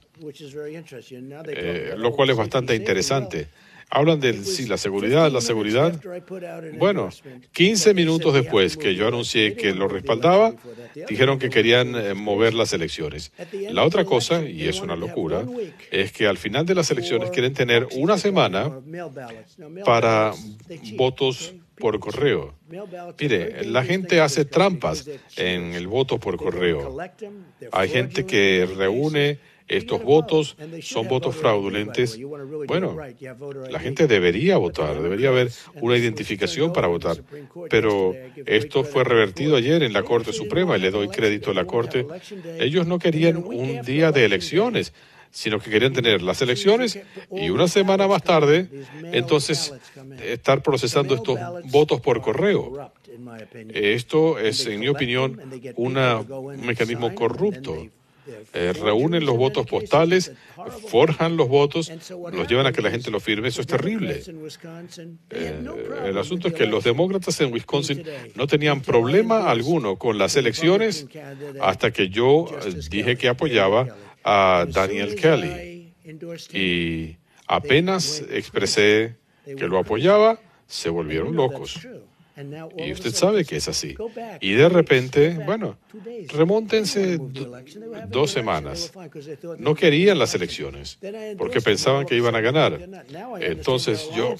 lo cual es bastante interesante. Hablan de la seguridad. Bueno, 15 minutos después que yo anuncié que lo respaldaba, dijeron que querían mover las elecciones. La otra cosa, y es una locura, es que al final de las elecciones quieren tener una semana para votos por correo. Mire, la gente hace trampas en el voto por correo. Hay gente que reúne estos votos, son votos fraudulentos. Bueno, la gente debería votar, debería haber una identificación para votar, pero esto fue revertido ayer en la Corte Suprema y le doy crédito a la Corte. Ellos no querían un día de elecciones, sino que querían tener las elecciones y una semana más tarde, entonces, estar procesando estos votos por correo. Esto es, en mi opinión, un mecanismo corrupto. Reúnen los votos postales, forjan los votos, los llevan a que la gente los firme. Eso es terrible. El asunto es que los demócratas en Wisconsin no tenían problema alguno con las elecciones hasta que yo dije que apoyaba a Daniel Kelly. Y apenas expresé que lo apoyaba, se volvieron locos. Y usted sabe que es así. Y de repente, bueno, remóntense 2 semanas. No querían las elecciones porque pensaban que iban a ganar. Entonces yo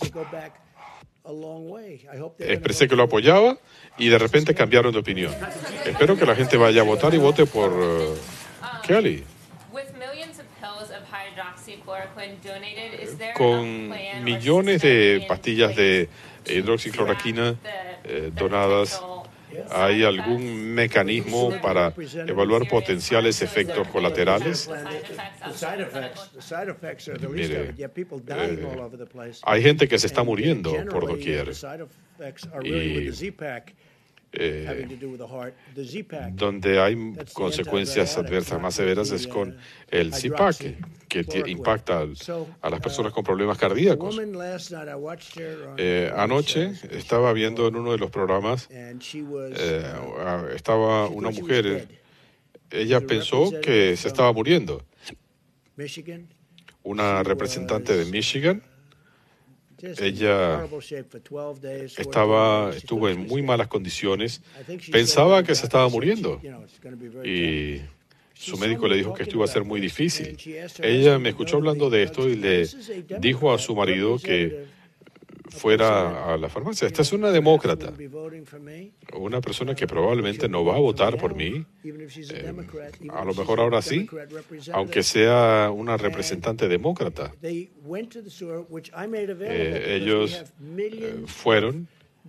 expresé que lo apoyaba y de repente cambiaron de opinión. Espero que la gente vaya a votar y vote por Kelly. Con millones de pastillas de hidroxicloroquina donadas, ¿hay algún mecanismo para evaluar potenciales efectos colaterales? Mire, hay gente que se está muriendo por doquier. Y donde hay consecuencias adversas más severas es con el Z-Pak, que impacta a las personas con problemas cardíacos. Anoche estaba viendo en uno de los programas, estaba una mujer, ella pensó que se estaba muriendo. Una representante de Michigan. Ella estuvo en muy malas condiciones, pensaba que se estaba muriendo y su médico le dijo que esto iba a ser muy difícil. Ella me escuchó hablando de esto y le dijo a su marido que fuera a la farmacia. Esta es una demócrata, una persona que probablemente no va a votar por mí, a lo mejor ahora sí, aunque sea una representante demócrata. Ellos fueron,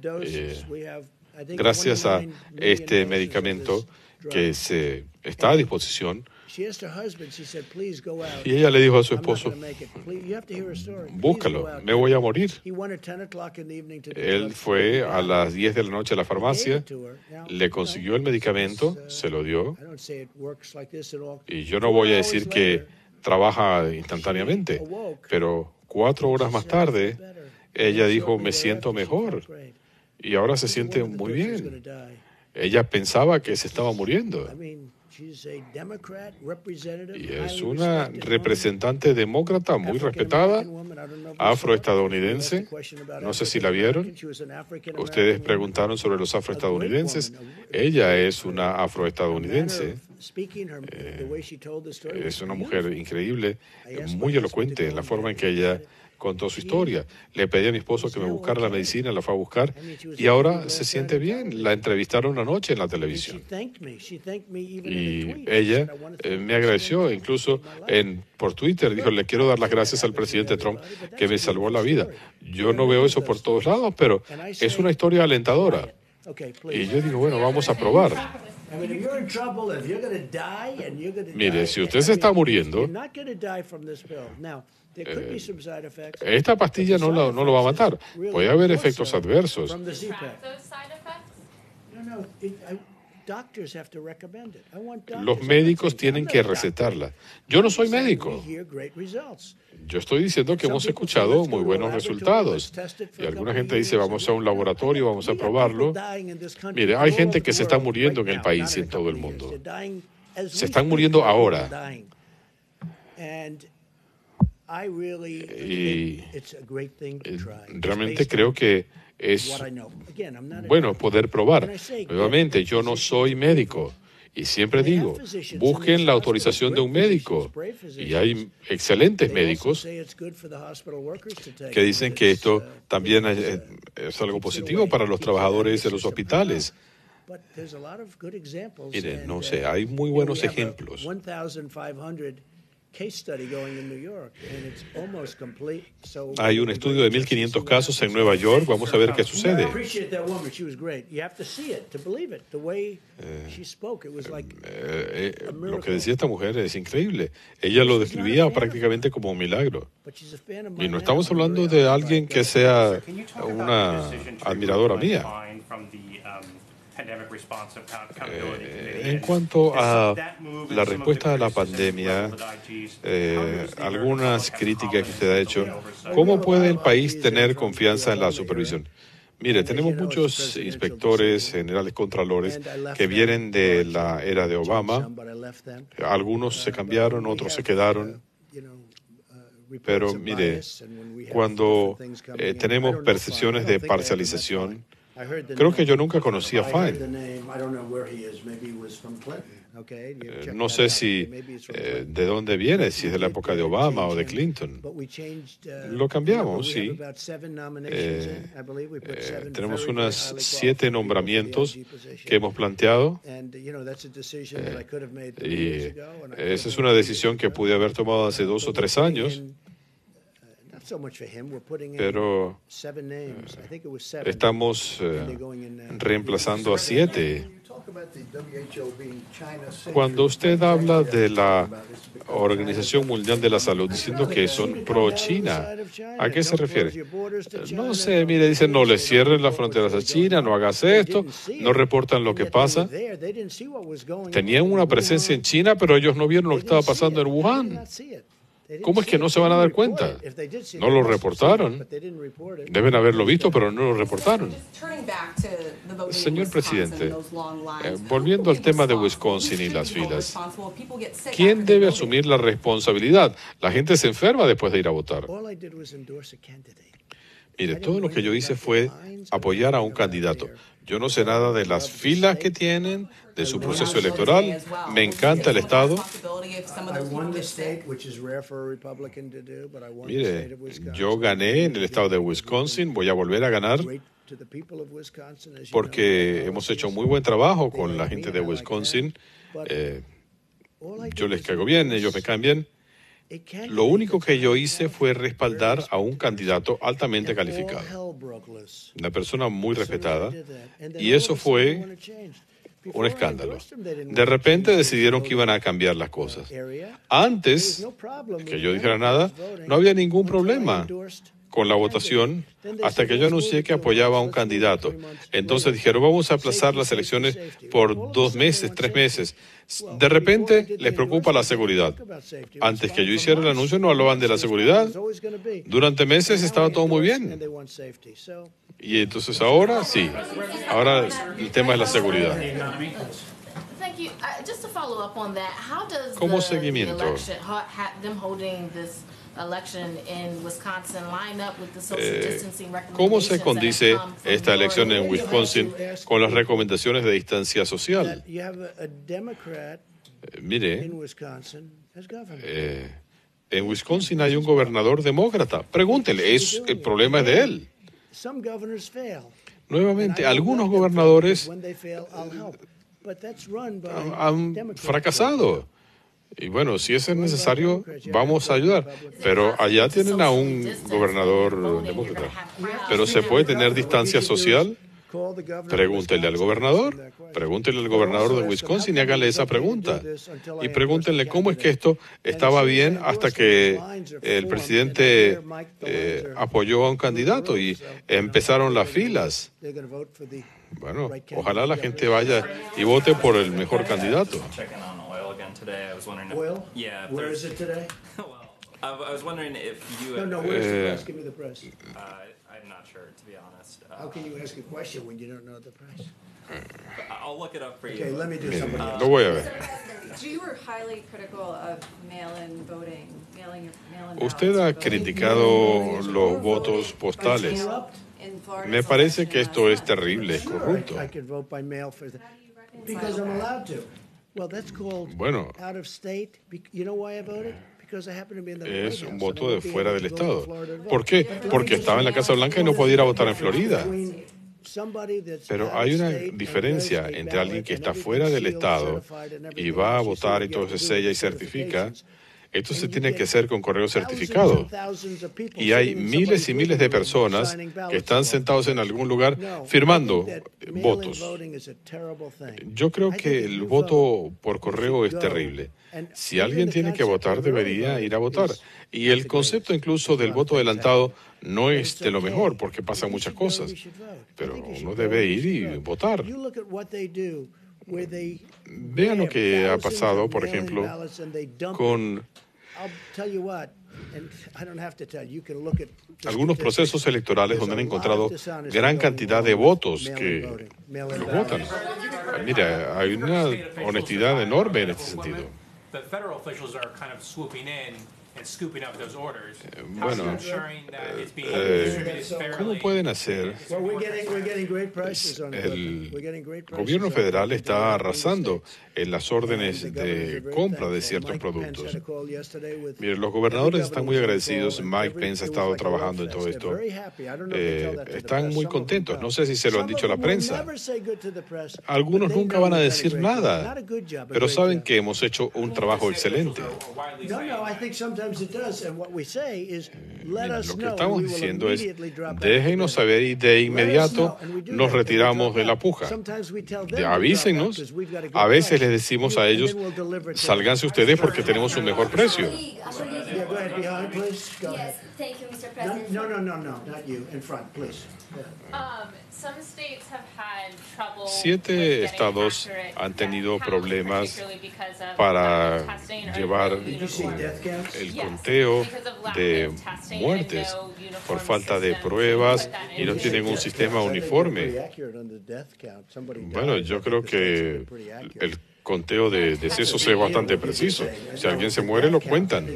gracias a este medicamento que se está a disposición. Y ella le dijo a su esposo, búscalo, me voy a morir. Él fue a las 10 de la noche a la farmacia, le consiguió el medicamento, se lo dio. Y yo no voy a decir que trabaja instantáneamente, pero 4 horas más tarde, ella dijo, me siento mejor. Y ahora se siente muy bien. Ella pensaba que se estaba muriendo. Y es una representante demócrata muy respetada, afroestadounidense. No sé si la vieron. Ustedes preguntaron sobre los afroestadounidenses. Ella es una afroestadounidense. Es una mujer increíble, muy elocuente en la forma en que ella contó su historia. Le pedí a mi esposo que me buscara la medicina, la fue a buscar y ahora se siente bien. La entrevistaron anoche en la televisión. Y ella me agradeció, incluso por Twitter, dijo, le quiero dar las gracias al presidente Trump que me salvó la vida. Yo no veo eso por todos lados, pero es una historia alentadora. Y yo digo, bueno, vamos a probar. Mire, si usted se está muriendo, esta pastilla no lo va a matar. Puede haber efectos adversos. Los médicos tienen que recetarla. Yo no soy médico. Yo estoy diciendo que hemos escuchado muy buenos resultados. Y alguna gente dice, vamos a un laboratorio, vamos a probarlo. Mire, hay gente que se está muriendo en el país y en todo el mundo. Se están muriendo ahora. Y realmente creo que es bueno poder probar. Nuevamente, yo no soy médico. Y siempre digo, busquen la autorización de un médico. Y hay excelentes médicos que dicen que esto también es algo positivo para los trabajadores de los hospitales. Miren, no sé, hay muy buenos ejemplos. Hay un estudio de 1.500 casos en Nueva York. Vamos a ver qué sucede. Lo que decía esta mujer es increíble. Ella lo describía prácticamente como un milagro. Y no estamos hablando de alguien que sea una admiradora mía. En cuanto a la respuesta a la pandemia, algunas críticas que usted ha hecho, ¿cómo puede el país tener confianza en la supervisión? Mire, tenemos muchos inspectores generales contralores que vienen de la era de Obama. Algunos se cambiaron, otros se quedaron. Pero mire, cuando tenemos percepciones de parcialización, creo que yo nunca conocí a Fine. No sé si de dónde viene, si es de la época de Obama o de Clinton. Lo cambiamos, sí. Tenemos unos 7 nombramientos que hemos planteado. Y esa es una decisión que pude haber tomado hace 2 o 3 años. Pero estamos reemplazando a 7. Cuando usted habla de la Organización Mundial de la Salud diciendo que son pro-China, ¿a qué se refiere? No sé, mire, dicen no le cierren las fronteras a China, no hagas esto, no reportan lo que pasa. Tenían una presencia en China, pero ellos no vieron lo que estaba pasando en Wuhan. ¿Cómo es que no se van a dar cuenta? No lo reportaron. Deben haberlo visto, pero no lo reportaron. Señor presidente, volviendo al tema de Wisconsin y las filas, ¿quién debe asumir la responsabilidad? La gente se enferma después de ir a votar. Mire, todo lo que yo hice fue apoyar a un candidato. Yo no sé nada de las filas que tienen, de su proceso electoral. Me encanta el Estado. Mire, yo gané en el Estado de Wisconsin, voy a volver a ganar porque hemos hecho muy buen trabajo con la gente de Wisconsin. Yo les caigo bien, ellos me caen bien. Lo único que yo hice fue respaldar a un candidato altamente calificado, una persona muy respetada, y eso fue un escándalo. De repente decidieron que iban a cambiar las cosas. Antes que yo dijera nada, no había ningún problema con la votación hasta que yo anuncié que apoyaba a un candidato. Entonces dijeron, vamos a aplazar las elecciones por 2 meses, 3 meses. De repente les preocupa la seguridad. Antes que yo hiciera el anuncio no hablaban de la seguridad. Durante meses estaba todo muy bien. Y entonces ahora sí, ahora el tema es la seguridad. Como seguimiento, ¿cómo se condice esta elección en Wisconsin con las recomendaciones de distancia social? Mire, en Wisconsin hay un gobernador demócrata. Pregúntele, el problema es de él. Nuevamente, algunos gobernadores han fracasado. Y bueno, si es necesario, vamos a ayudar. Pero allá tienen a un gobernador demócrata. Pero ¿se puede tener distancia social? Pregúntenle al gobernador de Wisconsin y háganle esa pregunta. Y pregúntenle cómo es que esto estaba bien hasta que el presidente apoyó a un candidato y empezaron las filas. Bueno, ojalá la gente vaya y vote por el mejor candidato. Today, I was wondering if, Oil? yeah, Where is it today? Well, I was wondering if you No, where's the price? Give me the price. I'm not sure, to be honest. How can you ask a question when you don't know the price? I'll look it up for Okay, you. let me do something else. Lo voy a ver. You were highly critical of mail-in voting, mail-in Usted ha criticado los votos postales. Me parece que esto es terrible, es corrupto. I could vote by mail for the, because I'm allowed to. Well, that's called Bueno, out of state. You know why I voted? Because I happen to be in the es White un House, voto and I de won't be fuera able del to go to Estado. Florida to vote. ¿Por qué? Porque estaba en la Casa Blanca y no podía ir a votar en Florida. Somebody that's Pero out of hay una state and diferencia does a entre alguien que ballot está and fuera del everything's Estado sealed, certified, and y everything va a else. You votar see, y you todo have se to do sella y the certifica. certifications. Esto se tiene que hacer con correo certificado. Y hay miles y miles de personas que están sentados en algún lugar firmando votos. Yo creo que el voto por correo es terrible. Si alguien tiene que votar, debería ir a votar. Y el concepto incluso del voto adelantado no es de lo mejor, porque pasan muchas cosas. Pero uno debe ir y votar. Vean lo que ha pasado, por ejemplo, con algunos procesos electorales donde han encontrado gran cantidad de votos que los votan. Mira, hay una honestidad enorme en este sentido. The federal officials are kind of swooping in and scooping up those orders. Bueno, ¿cómo pueden hacer? El gobierno federal está arrasando en las órdenes de compra de ciertos productos. Miren, los gobernadores están muy agradecidos. Mike Pence ha estado trabajando en todo esto. Están muy contentos. No sé si se lo han dicho a la prensa. Algunos nunca van a decir nada, pero saben que hemos hecho un trabajo excelente. Lo que estamos diciendo es, déjenos saber y de inmediato nos retiramos de la puja. Avísenos. A veces les decimos a ellos, sálganse ustedes porque tenemos un mejor precio. Siete estados han tenido problemas para llevar el conteo de muertes por falta de pruebas y no tienen un sistema uniforme. Bueno, yo creo que el conteo de decesos es bastante preciso. Si alguien se muere, lo cuentan.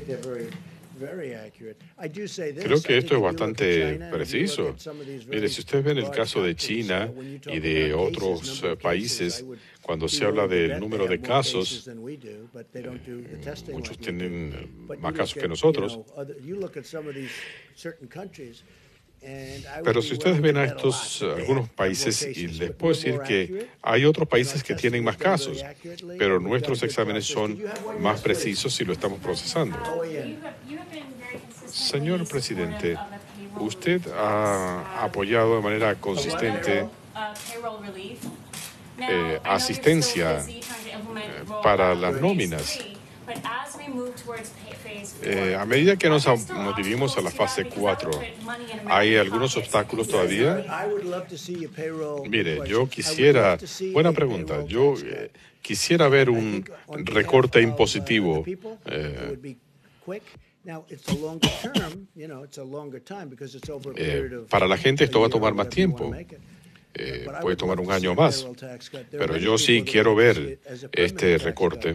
Creo que esto es bastante preciso. Mire, si ustedes ven el caso de China y de otros países, cuando se habla del número de casos, muchos tienen más casos que nosotros. Pero si ustedes ven a estos algunos países, y les puedo decir que hay otros países que tienen más casos, pero nuestros exámenes son más precisos y lo estamos procesando. Señor presidente, usted ha apoyado de manera consistente asistencia para las nóminas. A medida que nos dirigimos a la fase 4, ¿hay algunos obstáculos todavía? Mire, yo quisiera, buena pregunta, yo quisiera ver un recorte impositivo. Para la gente esto va a tomar más tiempo. Puede tomar un año más. Pero yo sí quiero ver este recorte.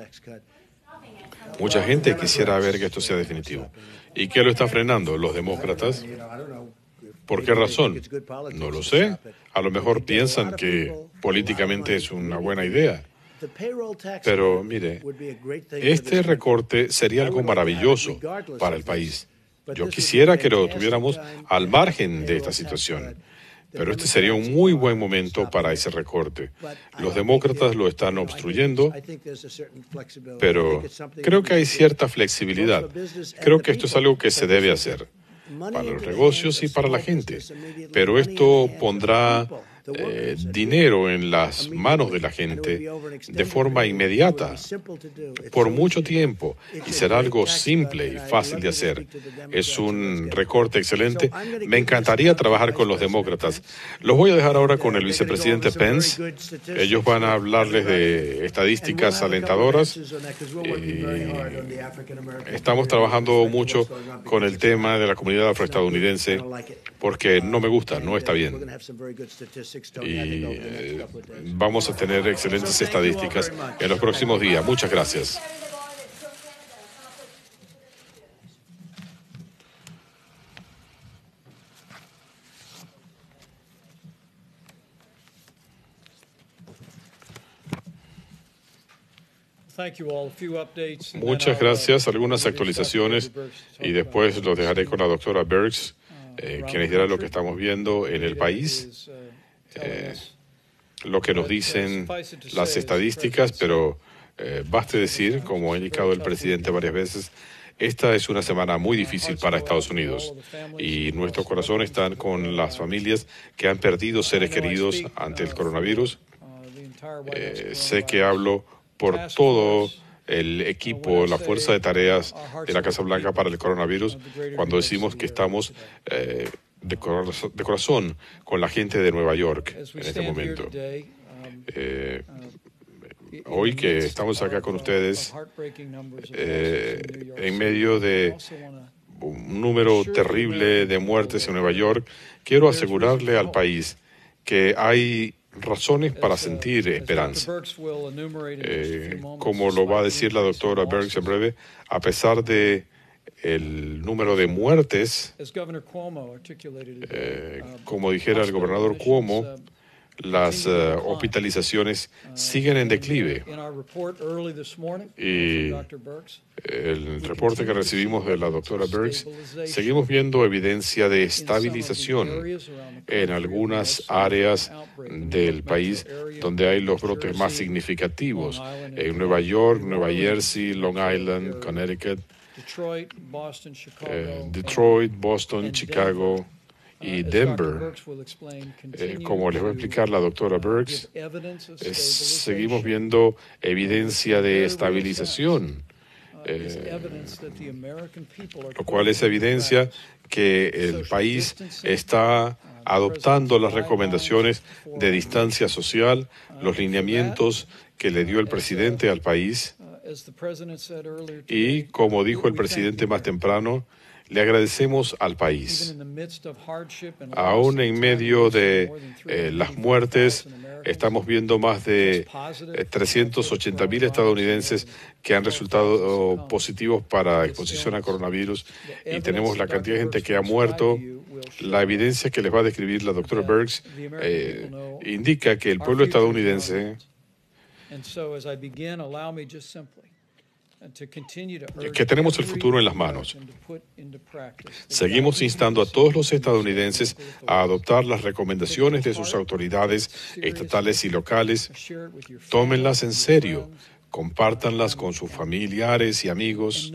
Mucha gente quisiera ver que esto sea definitivo. ¿Y qué lo está frenando? ¿Los demócratas? ¿Por qué razón? No lo sé. A lo mejor piensan que políticamente es una buena idea. Pero mire, este recorte sería algo maravilloso para el país. Yo quisiera que lo tuviéramos al margen de esta situación. Pero este sería un muy buen momento para ese recorte. Los demócratas lo están obstruyendo, pero creo que hay cierta flexibilidad. Creo que esto es algo que se debe hacer para los negocios y para la gente. Pero esto pondrá dinero en las manos de la gente de forma inmediata, por mucho tiempo, y será algo simple y fácil de hacer. Es un recorte excelente. Me encantaría trabajar con los demócratas. Los voy a dejar ahora con el vicepresidente Pence. Ellos van a hablarles de estadísticas alentadoras. Estamos trabajando mucho con el tema de la comunidad afroestadounidense porque no me gusta, no está bien. Y vamos a tener excelentes estadísticas en los próximos días. Muchas gracias. Muchas gracias. Algunas actualizaciones y después los dejaré con la doctora Birx, quienes dirá lo que estamos viendo en el país. Lo que nos dicen las estadísticas, pero baste decir, como ha indicado el presidente varias veces, esta es una semana muy difícil para Estados Unidos y nuestro corazón está con las familias que han perdido seres queridos ante el coronavirus. Sé que hablo por todo el equipo, la fuerza de tareas de la Casa Blanca para el coronavirus, cuando decimos que estamos de corazón con la gente de Nueva York en este momento. Hoy que estamos acá con ustedes, en medio de un número terrible de muertes en Nueva York, quiero asegurarle al país que hay razones para sentir esperanza. Como lo va a decir la doctora Birx en breve, a pesar de el número de muertes, como dijera el gobernador Cuomo, las hospitalizaciones siguen en declive. Y el reporte que recibimos de la doctora Birx, seguimos viendo evidencia de estabilización en algunas áreas del país donde hay los brotes más significativos. En Nueva York, Nueva Jersey, Long Island, Connecticut, Detroit, Boston, Chicago y Denver. Como les va a explicar la doctora Birx, seguimos viendo evidencia de estabilización, lo cual es evidencia que el país está adoptando las recomendaciones de distancia social, los lineamientos que le dio el presidente al país. Y, como dijo el presidente más temprano, le agradecemos al país. Aún en medio de las muertes, estamos viendo más de 380,000 estadounidenses que han resultado positivos para exposición a coronavirus y tenemos la cantidad de gente que ha muerto. La evidencia que les va a describir la doctora Birx indica que el pueblo estadounidense que tenemos el futuro en las manos. Seguimos instando a todos los estadounidenses a adoptar las recomendaciones de sus autoridades estatales y locales. Tómenlas en serio, compártanlas con sus familiares y amigos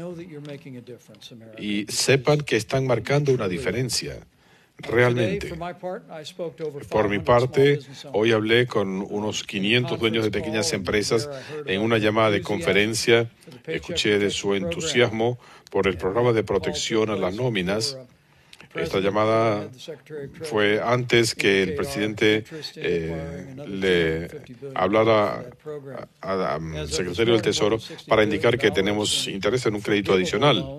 y sepan que están marcando una diferencia. Realmente. Por mi parte, hoy hablé con unos 500 dueños de pequeñas empresas en una llamada de conferencia. Escuché de su entusiasmo por el programa de protección a las nóminas. Esta llamada fue antes que el presidente le hablara al secretario del Tesoro para indicar que tenemos interés en un crédito adicional.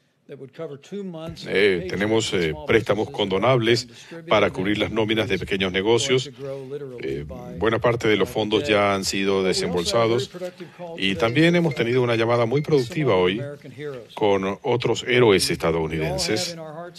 Tenemos préstamos condonables para cubrir las nóminas de pequeños negocios. Buena parte de los fondos ya han sido desembolsados y también hemos tenido una llamada muy productiva hoy con otros héroes estadounidenses.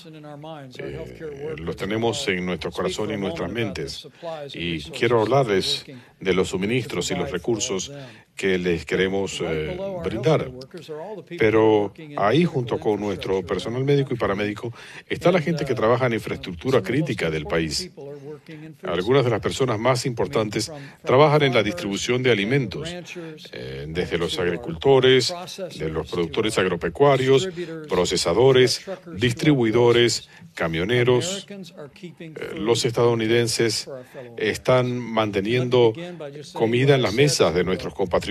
Los tenemos en nuestro corazón y en nuestras mentes y quiero hablarles de los suministros y los recursos que les queremos brindar. Pero ahí, junto con nuestro personal médico y paramédico, está la gente que trabaja en infraestructura crítica del país. Algunas de las personas más importantes trabajan en la distribución de alimentos, desde los agricultores, de los productores agropecuarios, procesadores, distribuidores, camioneros. Los estadounidenses están manteniendo comida en las mesas de nuestros compatriotas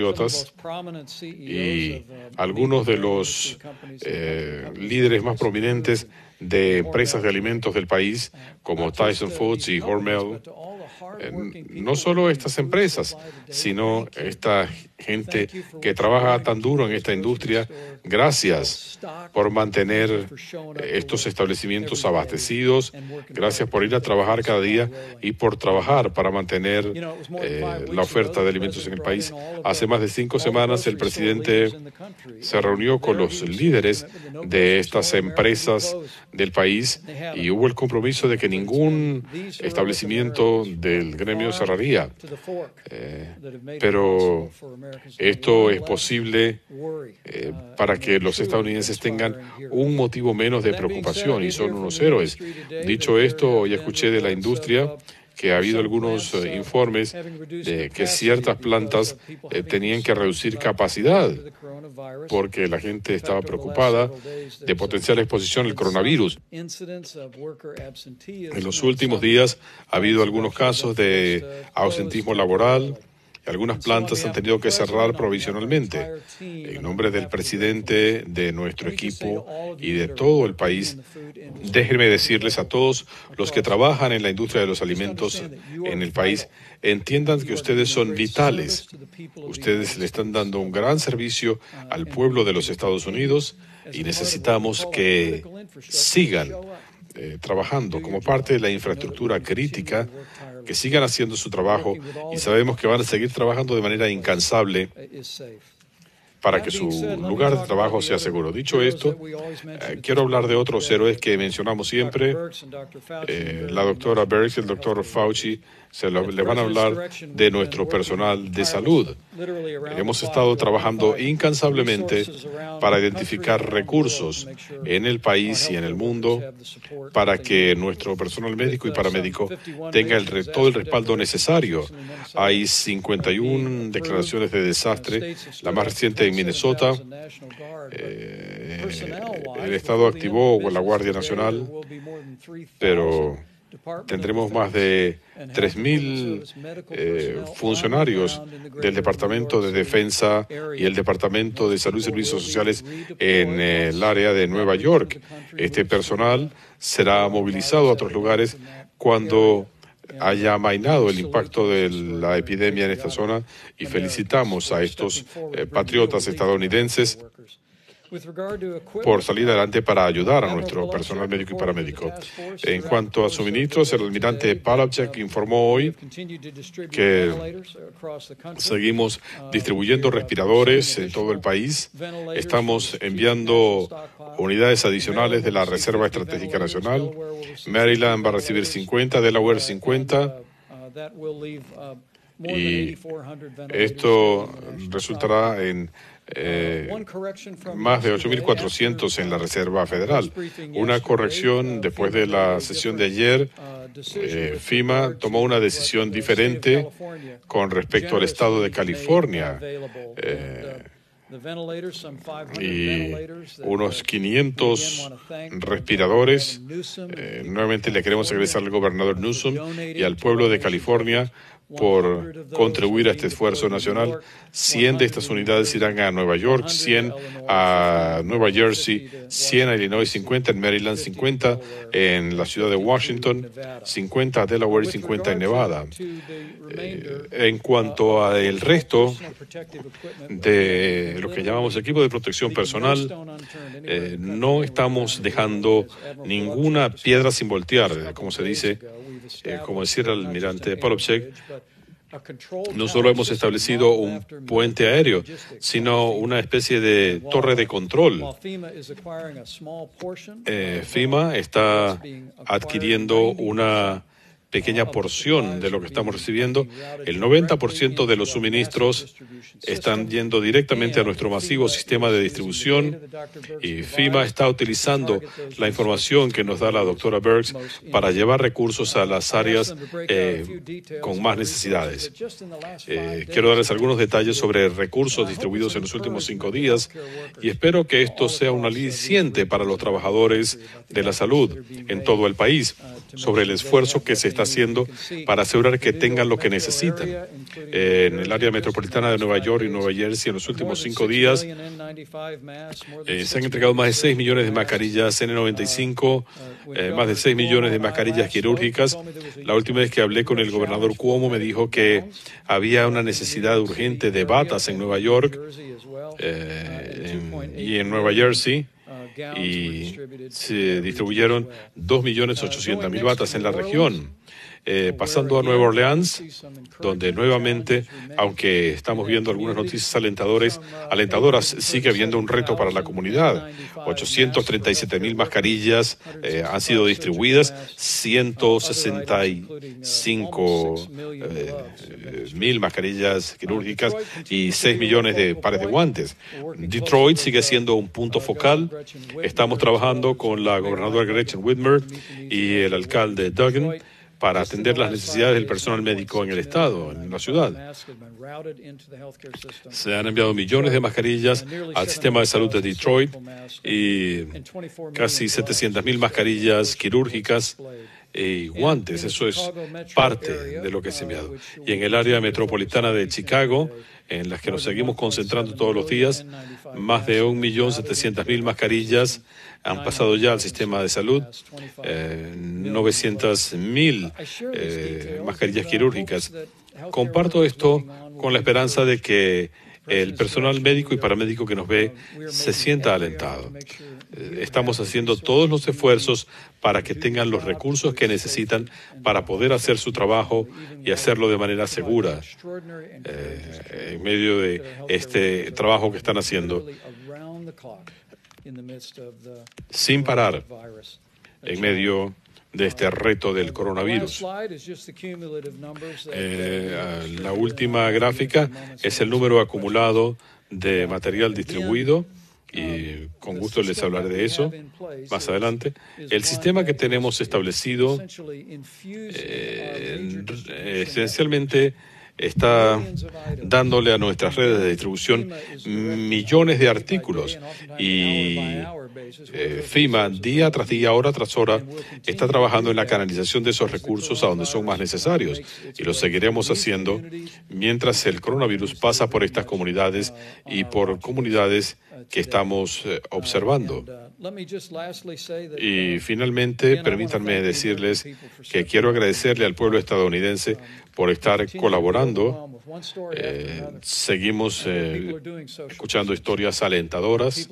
y algunos de los líderes más prominentes de empresas de alimentos del país, como Tyson Foods y Hormel. No solo estas empresas, sino esta gente que trabaja tan duro en esta industria. Gracias por mantener estos establecimientos abastecidos. Gracias por ir a trabajar cada día y por trabajar para mantener la oferta de alimentos en el país. Hace más de 5 semanas el presidente se reunió con los líderes de estas empresas del país y hubo el compromiso de que ningún establecimiento del gremio cerraría. Pero esto es posible para que los estadounidenses tengan un motivo menos de preocupación y son unos héroes. Dicho esto, hoy escuché de la industria que ha habido algunos informes de que ciertas plantas tenían que reducir capacidad porque la gente estaba preocupada de potencial exposición al coronavirus. En los últimos días ha habido algunos casos de ausentismo laboral. Algunas plantas han tenido que cerrar provisionalmente. En nombre del presidente, de nuestro equipo y de todo el país, déjenme decirles a todos los que trabajan en la industria de los alimentos en el país, entiendan que ustedes son vitales. Ustedes le están dando un gran servicio al pueblo de los Estados Unidos y necesitamos que sigan trabajando como parte de la infraestructura crítica, que sigan haciendo su trabajo y sabemos que van a seguir trabajando de manera incansable para que su lugar de trabajo sea seguro. Dicho esto, quiero hablar de otros héroes que mencionamos siempre. La doctora Birx y el doctor Fauci le van a hablar de nuestro personal de salud. Hemos estado trabajando incansablemente para identificar recursos en el país y en el mundo para que nuestro personal médico y paramédico tenga todo el respaldo necesario. Hay 51 declaraciones de desastre, la más reciente en Minnesota. El Estado activó la Guardia Nacional, pero tendremos más de 3.000 funcionarios del Departamento de Defensa y el Departamento de Salud y Servicios Sociales en el área de Nueva York. Este personal será movilizado a otros lugares cuando haya amainado el impacto de la epidemia en esta zona y felicitamos a estos patriotas estadounidenses por salir adelante para ayudar a nuestro personal médico y paramédico. En cuanto a suministros, el almirante Palachuk informó hoy que seguimos distribuyendo respiradores en todo el país. Estamos enviando unidades adicionales de la Reserva Estratégica Nacional. Maryland va a recibir 50, Delaware 50. Y esto resultará en más de 8.400 en la Reserva Federal. Una corrección después de la sesión de ayer. FEMA tomó una decisión diferente con respecto al estado de California. Y unos 500 respiradores. Nuevamente le queremos agradecer al gobernador Newsom y al pueblo de California por contribuir a este esfuerzo nacional. 100 de estas unidades irán a Nueva York, 100 a Nueva Jersey, 100 a Illinois, 50 en Maryland, 50 en la ciudad de Washington, 50 a Delaware y 50 en Nevada. En cuanto al resto de lo que llamamos equipo de protección personal, no estamos dejando ninguna piedra sin voltear, como se dice, como decía el almirante Palachuk. No solo hemos establecido un puente aéreo, sino una especie de torre de control. FEMA está adquiriendo una pequeña porción de lo que estamos recibiendo. El 90% de los suministros están yendo directamente a nuestro masivo sistema de distribución y FEMA está utilizando la información que nos da la doctora Birx para llevar recursos a las áreas con más necesidades. Quiero darles algunos detalles sobre recursos distribuidos en los últimos 5 días y espero que esto sea un aliciente para los trabajadores de la salud en todo el país sobre el esfuerzo que se está haciendo para asegurar que tengan lo que necesitan. En el área metropolitana de Nueva York y Nueva Jersey, en los últimos 5 días, se han entregado más de 6 millones de mascarillas N95, más de 6 millones de mascarillas quirúrgicas. La última vez que hablé con el gobernador Cuomo me dijo que había una necesidad urgente de batas en Nueva York y en Nueva Jersey. Y se distribuyeron 2.800.000 batas en la región. Pasando a Nueva Orleans, donde nuevamente, aunque estamos viendo algunas noticias alentadoras, sigue habiendo un reto para la comunidad. 837.000 mascarillas han sido distribuidas, 165.000 mascarillas quirúrgicas y 6 millones de pares de guantes. Detroit sigue siendo un punto focal. Estamos trabajando con la gobernadora Gretchen Whitmer y el alcalde Duggan para atender las necesidades del personal médico en el estado, en la ciudad. Se han enviado millones de mascarillas al sistema de salud de Detroit y casi 700.000 mascarillas quirúrgicas y guantes. Eso es parte de lo que se ha enviado. Y en el área metropolitana de Chicago, en las que nos seguimos concentrando todos los días, más de 1.700.000 mascarillas han pasado ya al sistema de salud, 900.000 mascarillas quirúrgicas. Comparto esto con la esperanza de que el personal médico y paramédico que nos ve se sienta alentado. Estamos haciendo todos los esfuerzos para que tengan los recursos que necesitan para poder hacer su trabajo y hacerlo de manera segura en medio de este trabajo que están haciendo sin parar en medio de este reto del coronavirus. La última gráfica es el número acumulado de material distribuido y con gusto les hablaré de eso más adelante. El sistema que tenemos establecido esencialmente está dándole a nuestras redes de distribución millones de artículos y FEMA día tras día, hora tras hora, está trabajando en la canalización de esos recursos a donde son más necesarios y lo seguiremos haciendo mientras el coronavirus pasa por estas comunidades y por comunidades que estamos observando. Y finalmente, permítanme decirles que quiero agradecerle al pueblo estadounidense por estar colaborando. Seguimos escuchando historias alentadoras.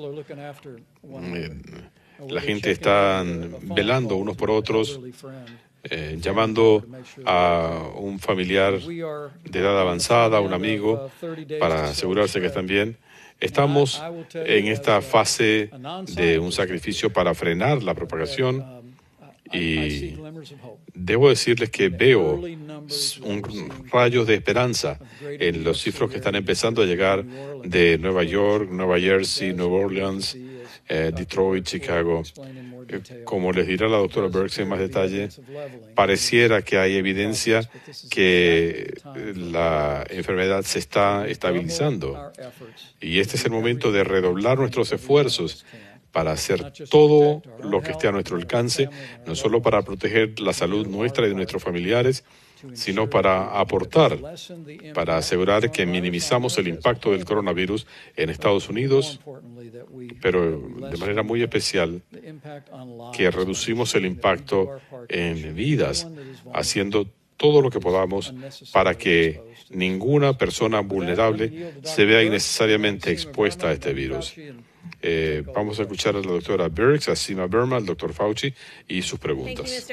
La gente está velando unos por otros, llamando a un familiar de edad avanzada, a un amigo, para asegurarse que están bien. Estamos en esta fase de un sacrificio para frenar la propagación y debo decirles que veo rayos de esperanza en los cifras que están empezando a llegar de Nueva York, Nueva Jersey, Nueva Orleans, Detroit, Chicago. Como les dirá la doctora Birx en más detalle, pareciera que hay evidencia que la enfermedad se está estabilizando. Y este es el momento de redoblar nuestros esfuerzos para hacer todo lo que esté a nuestro alcance, no solo para proteger la salud nuestra y de nuestros familiares, sino para aportar, para asegurar que minimizamos el impacto del coronavirus en Estados Unidos, pero de manera muy especial que reducimos el impacto en vidas, haciendo todo lo que podamos para que ninguna persona vulnerable se vea innecesariamente expuesta a este virus. Vamos a escuchar a la doctora Birx, a Seema Verma, al doctor Fauci y sus preguntas.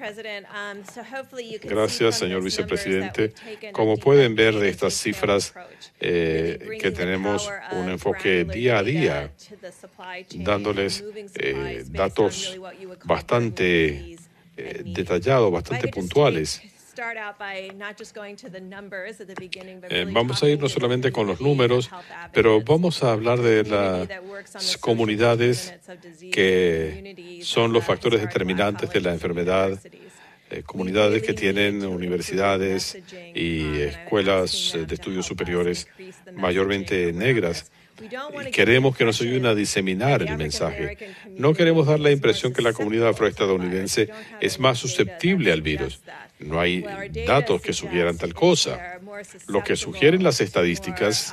Gracias, señor vicepresidente. Como pueden ver de estas cifras, que tenemos un enfoque día a día, dándoles datos bastante detallados, bastante puntuales. Vamos a ir no solamente con los números, pero vamos a hablar de las comunidades que son los factores determinantes de la enfermedad, comunidades que tienen universidades y escuelas de estudios superiores mayormente negras. Queremos que nos ayuden a diseminar el mensaje. No queremos dar la impresión que la comunidad afroestadounidense es más susceptible al virus. No hay datos que sugieran tal cosa. Lo que sugieren las estadísticas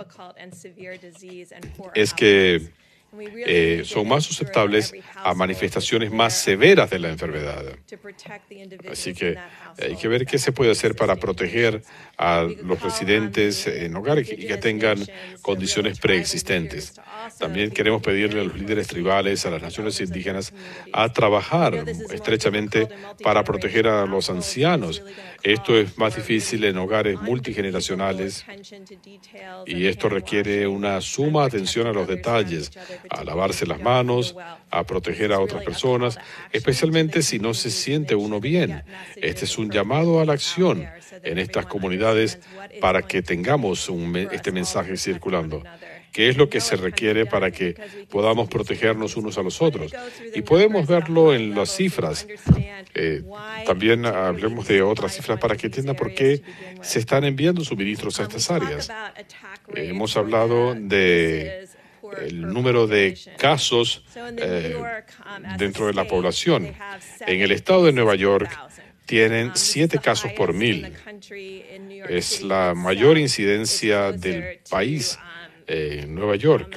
es que son más susceptibles a manifestaciones más severas de la enfermedad. Así que hay que ver qué se puede hacer para proteger a los residentes en hogares y que tengan condiciones preexistentes. También queremos pedirle a los líderes tribales, a las naciones indígenas, a trabajar estrechamente para proteger a los ancianos. Esto es más difícil en hogares multigeneracionales y esto requiere una suma atención a los detalles, a lavarse las manos, a proteger a otras personas, especialmente si no se siente uno bien. Este es un llamado a la acción en estas comunidades para que tengamos este mensaje circulando. ¿Qué es lo que se requiere para que podamos protegernos unos a los otros? Y podemos verlo en las cifras. También hablemos de otras cifras para que entiendan por qué se están enviando suministros a estas áreas. Hemos hablado de el número de casos dentro de la población. En el estado de Nueva York tienen 7 casos por 1,000. Es la mayor incidencia del país en Nueva York.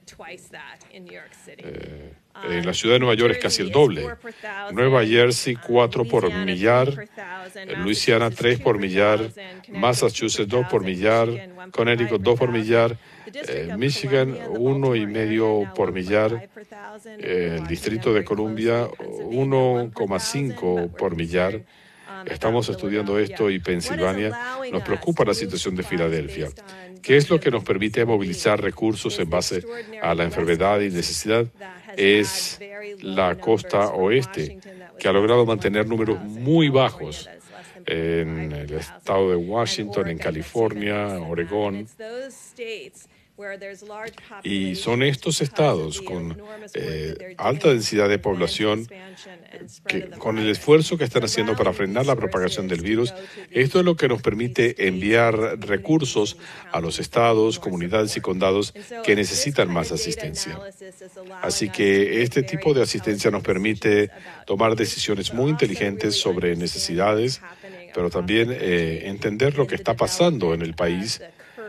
En la ciudad de Nueva York es casi el doble. Nueva Jersey 4 por millar, Luisiana 3 por millar, Massachusetts 2 por millar, Connecticut 2 por millar, Michigan 1,5 por millar, el Distrito de Columbia 1,5 por millar. Estamos estudiando esto y Pensilvania. Nos preocupa la situación de Filadelfia. ¿Qué es lo que nos permite movilizar recursos en base a la enfermedad y necesidad? Es la costa oeste, que ha logrado mantener números muy bajos en el estado de Washington, en California, Oregón. Y son estos estados con alta densidad de población que, con el esfuerzo que están haciendo para frenar la propagación del virus, esto es lo que nos permite enviar recursos a los estados, comunidades y condados que necesitan más asistencia. Así que este tipo de asistencia nos permite tomar decisiones muy inteligentes sobre necesidades, pero también entender lo que está pasando en el país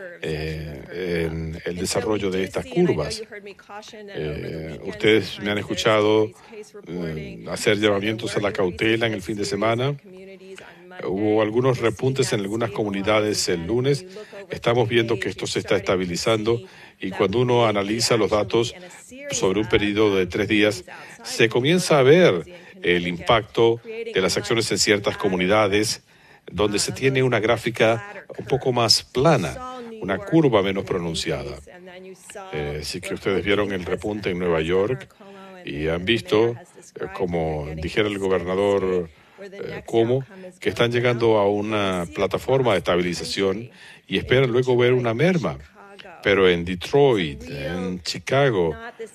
en el desarrollo de estas curvas. Ustedes me han escuchado hacer llamamientos a la cautela en el fin de semana. Hubo algunos repuntes en algunas comunidades el lunes. Estamos viendo que esto se está estabilizando y cuando uno analiza los datos sobre un periodo de 3 días, se comienza a ver el impacto de las acciones en ciertas comunidades donde se tiene una gráfica un poco más plana, una curva menos pronunciada. Así que ustedes vieron el repunte en Nueva York y han visto, como dijera el gobernador Cuomo, que están llegando a una plataforma de estabilización y esperan luego ver una merma. Pero en Detroit, en Chicago,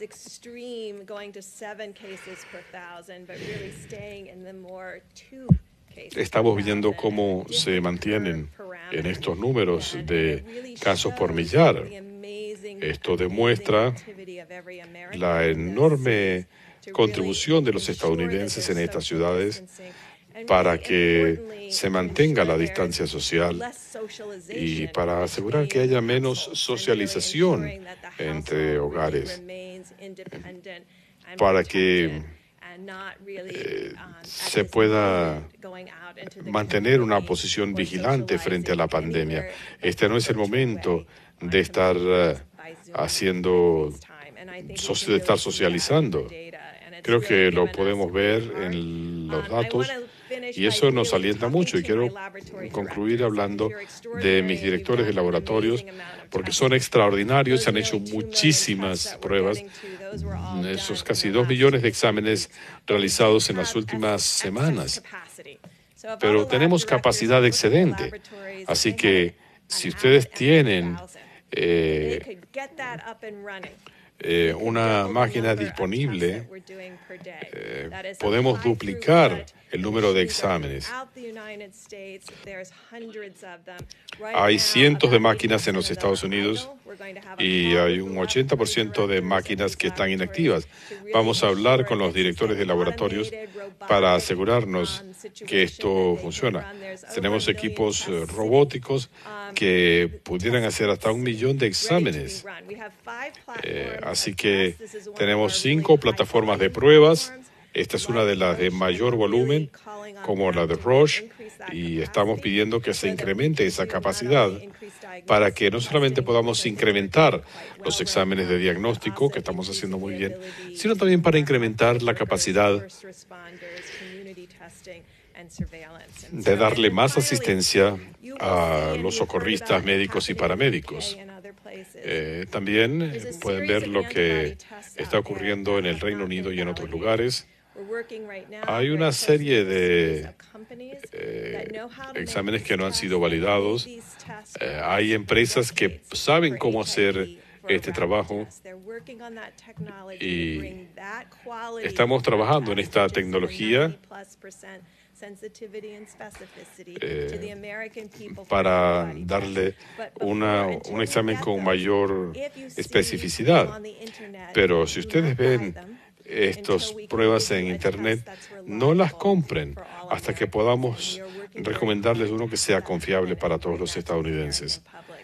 estamos viendo cómo se mantienen en estos números de casos por millar. Esto demuestra la enorme contribución de los estadounidenses en estas ciudades para que se mantenga la distancia social y para asegurar que haya menos socialización entre hogares, para que se pueda mantener una posición vigilante frente a la pandemia. Este no es el momento de estar de estar socializando. Creo que lo podemos ver en los datos y eso nos alienta mucho. Y quiero concluir hablando de mis directores de laboratorios porque son extraordinarios, se han hecho muchísimas pruebas. Esos casi 2 millones de exámenes realizados en las últimas semanas. Pero tenemos capacidad excedente. Así que si ustedes tienen una máquina disponible, podemos duplicar el número de exámenes. Hay cientos de máquinas en los Estados Unidos y hay un 80% de máquinas que están inactivas. Vamos a hablar con los directores de laboratorios para asegurarnos que esto funciona. Tenemos equipos robóticos que pudieran hacer hasta 1 millón de exámenes. Así que tenemos 5 plataformas de pruebas. Esta es una de las de mayor volumen, como la de Roche, y estamos pidiendo que se incremente esa capacidad para que no solamente podamos incrementar los exámenes de diagnóstico, que estamos haciendo muy bien, sino también para incrementar la capacidad de darle más asistencia a los socorristas, médicos y paramédicos. También pueden ver lo que está ocurriendo en el Reino Unido y en otros lugares. Hay una serie de exámenes que no han sido validados. Hay empresas que saben cómo hacer este trabajo y estamos trabajando en esta tecnología para darle un examen con mayor especificidad. Pero si ustedes ven estas pruebas en Internet, no las compren hasta que podamos recomendarles uno que sea confiable para todos los estadounidenses.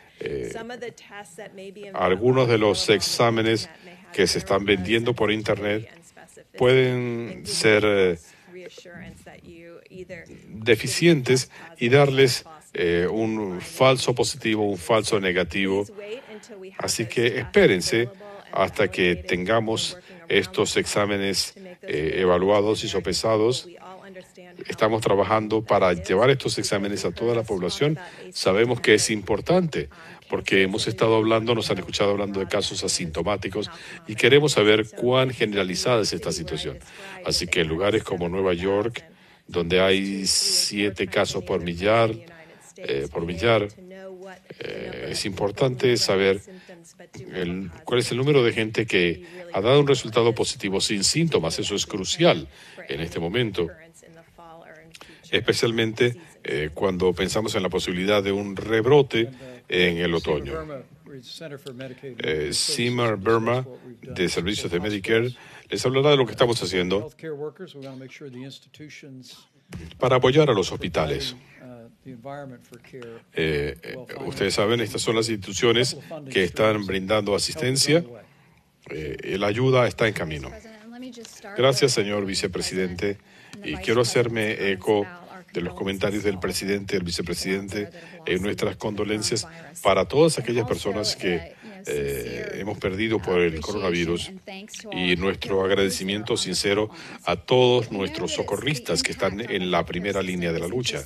Algunos de los exámenes que se están vendiendo por Internet pueden ser deficientes y darles un falso positivo, un falso negativo. Así que espérense hasta que tengamos estos exámenes evaluados y sopesados. Estamos trabajando para llevar estos exámenes a toda la población. Sabemos que es importante porque hemos estado hablando, nos han escuchado hablando de casos asintomáticos y queremos saber cuán generalizada es esta situación. Así que en lugares como Nueva York, donde hay 7 casos por millar, es importante saber cuál es el número de gente que ha dado un resultado positivo sin síntomas. Eso es crucial en este momento, especialmente cuando pensamos en la posibilidad de un rebrote en el otoño. Seema Burma, de Servicios de Medicare, les hablará de lo que estamos haciendo para apoyar a los hospitales. Ustedes saben, estas son las instituciones que están brindando asistencia. La ayuda está en camino. Gracias, señor vicepresidente. Y quiero hacerme eco de los comentarios del presidente, del vicepresidente, en nuestras condolencias para todas aquellas personas que hemos perdido por el coronavirus y nuestro agradecimiento sincero a todos nuestros socorristas que están en la primera línea de la lucha.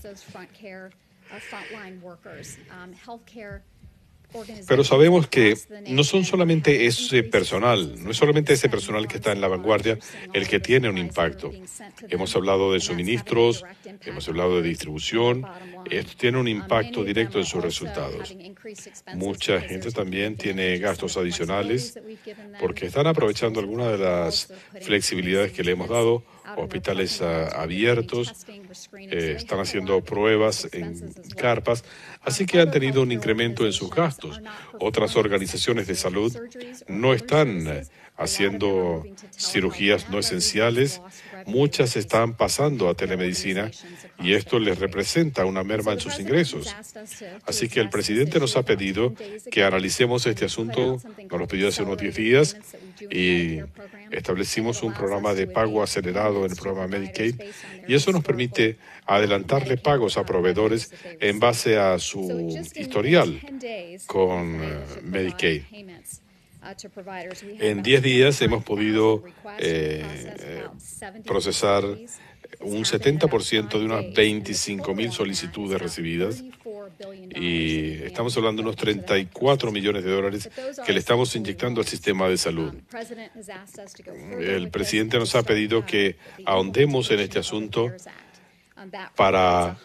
Pero sabemos que no son solamente ese personal, no es solamente ese personal que está en la vanguardia el que tiene un impacto. Hemos hablado de suministros, hemos hablado de distribución. Esto tiene un impacto directo en sus resultados. Mucha gente también tiene gastos adicionales porque están aprovechando algunas de las flexibilidades que le hemos dado. Hospitales abiertos, están haciendo pruebas en carpas, así que han tenido un incremento en sus gastos. Otras organizaciones de salud no están haciendo cirugías no esenciales, muchas están pasando a telemedicina y esto les representa una merma en sus ingresos. Así que el presidente nos ha pedido que analicemos este asunto, nos lo pidió hace unos 10 días y establecimos un programa de pago acelerado en el programa Medicaid y eso nos permite adelantarle pagos a proveedores en base a su historial con Medicaid. En 10 días hemos podido procesar un 70% de unas 25,000 solicitudes recibidas y estamos hablando de unos $34 millones que le estamos inyectando al sistema de salud. El presidente nos ha pedido que ahondemos en este asunto para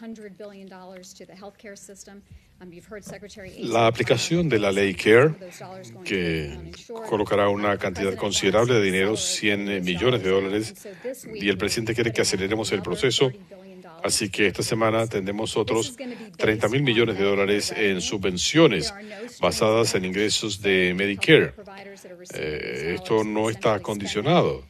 la aplicación de la ley CARE, que colocará una cantidad considerable de dinero, $100 millones, y el presidente quiere que aceleremos el proceso. Así que esta semana tendremos otros $30,000 millones en subvenciones basadas en ingresos de Medicare. Esto no está condicionado.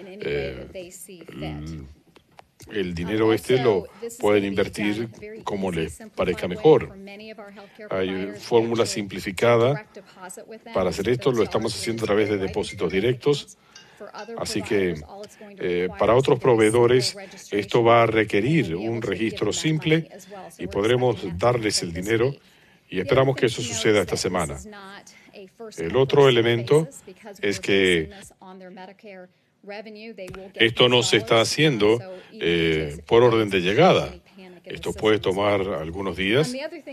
El dinero lo pueden invertir como les parezca mejor. Hay fórmula simplificada para hacer esto. Lo estamos haciendo a través de depósitos directos. Así que para otros proveedores esto va a requerir un registro simple y podremos darles el dinero y esperamos que eso suceda esta semana. El otro elemento es que esto no se está haciendo por orden de llegada. Esto puede tomar algunos días.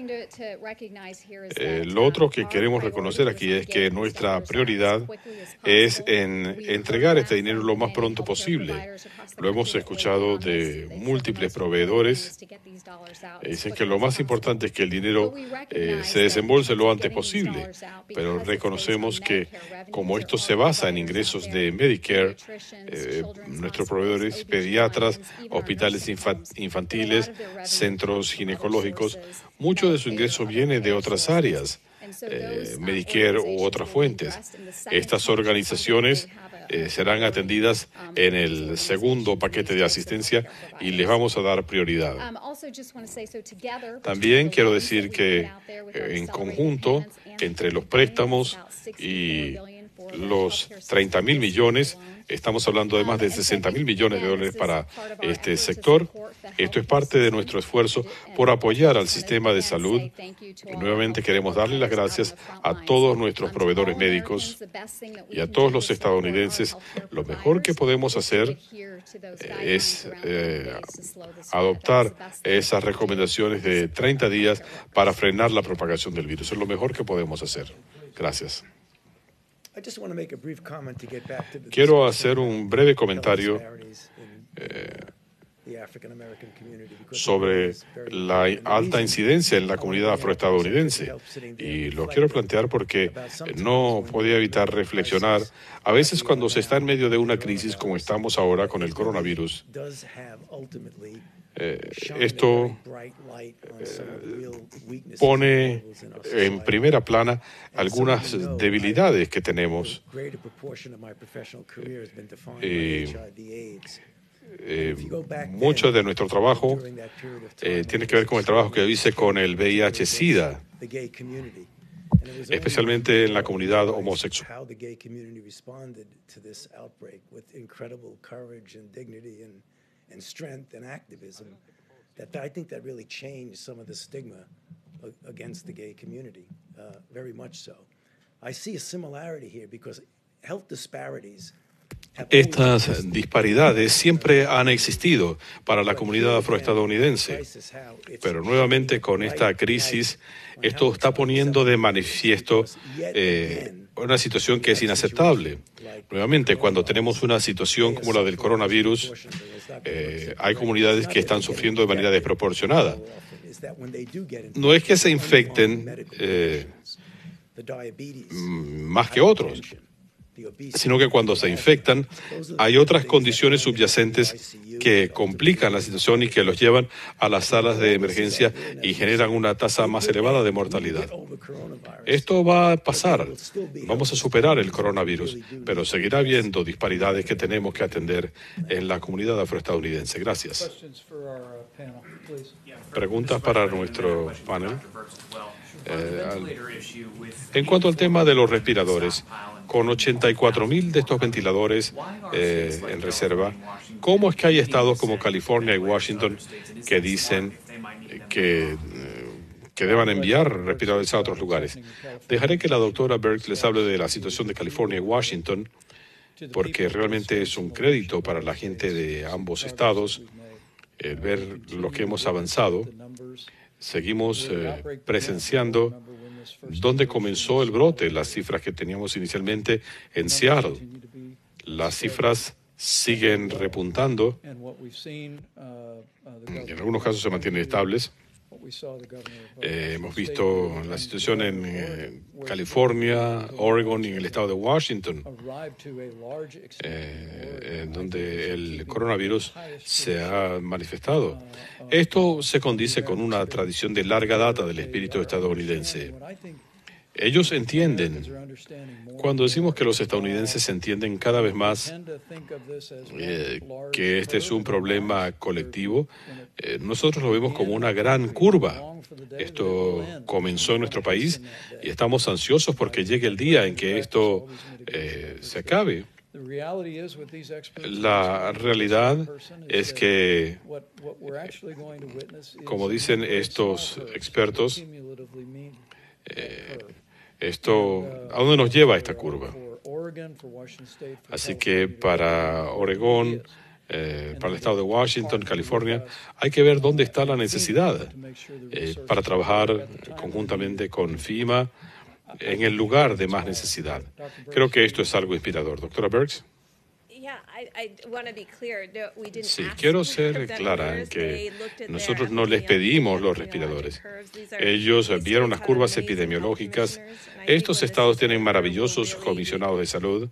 Lo otro que queremos reconocer aquí es que nuestra prioridad es en entregar este dinero lo más pronto posible. Lo hemos escuchado de múltiples proveedores. Dicen que lo más importante es que el dinero se desembolse lo antes posible, pero reconocemos que como esto se basa en ingresos de Medicare, nuestros proveedores, pediatras, hospitales infantiles, centros ginecológicos, mucho de su ingreso viene de otras áreas, Medicare u otras fuentes. Estas organizaciones serán atendidas en el segundo paquete de asistencia y les vamos a dar prioridad. También quiero decir que en conjunto, entre los préstamos y los 30.000 millones, estamos hablando de más de 60.000 millones de dólares para este sector. Esto es parte de nuestro esfuerzo por apoyar al sistema de salud. Nuevamente queremos darle las gracias a todos nuestros proveedores médicos y a todos los estadounidenses. Lo mejor que podemos hacer es adoptar esas recomendaciones de 30 días para frenar la propagación del virus. Es lo mejor que podemos hacer. Gracias. Quiero hacer un breve comentario sobre la alta incidencia en la comunidad afroestadounidense. Y lo quiero plantear porque no podía evitar reflexionar. A veces cuando se está en medio de una crisis como estamos ahora con el coronavirus, esto pone en primera plana algunas debilidades que tenemos. Mucho de nuestro trabajo tiene que ver con el trabajo que hice con el VIH-Sida, especialmente en la comunidad homosexual. And strength and activism, that I think that really changed some of the stigma against the gay community, very much so. I see a similarity here because health disparities. Estas disparidades siempre han existido para la comunidad afroestadounidense, pero nuevamente con esta crisis, esto está poniendo de manifiesto una situación que es inaceptable. Nuevamente, cuando tenemos una situación como la del coronavirus, hay comunidades que están sufriendo de manera desproporcionada. No es que se infecten más que otros, sino que cuando se infectan hay otras condiciones subyacentes que complican la situación y que los llevan a las salas de emergencia y generan una tasa más elevada de mortalidad. Esto va a pasar, vamos a superar el coronavirus, pero seguirá habiendo disparidades que tenemos que atender en la comunidad afroestadounidense. Gracias. Preguntas para nuestro panel. En cuanto al tema de los respiradores, con 84.000 de estos ventiladores en reserva, ¿cómo es que hay estados como California y Washington que dicen que deban enviar respiradores a otros lugares? Dejaré que la doctora Birx les hable de la situación de California y Washington, porque realmente es un crédito para la gente de ambos estados ver lo que hemos avanzado. Seguimos presenciando dónde comenzó el brote, las cifras que teníamos inicialmente en Seattle. Las cifras siguen repuntando. En algunos casos se mantienen estables. Hemos visto la situación en California, Oregon y en el estado de Washington, donde el coronavirus se ha manifestado. Esto se condice con una tradición de larga data del espíritu estadounidense. Ellos entienden, cuando decimos que los estadounidenses entienden cada vez más que este es un problema colectivo, nosotros lo vemos como una gran curva. Esto comenzó en nuestro país y estamos ansiosos porque llegue el día en que esto se acabe. La realidad es que, como dicen estos expertos, ¿a dónde nos lleva esta curva? Así que para Oregón, para el estado de Washington, California, hay que ver dónde está la necesidad para trabajar conjuntamente con FEMA en el lugar de más necesidad. Creo que esto es algo inspirador. Doctora Birx. Sí, quiero ser clara en que nosotros no les pedimos los respiradores. Ellos vieron las curvas epidemiológicas. Estos estados tienen maravillosos comisionados de salud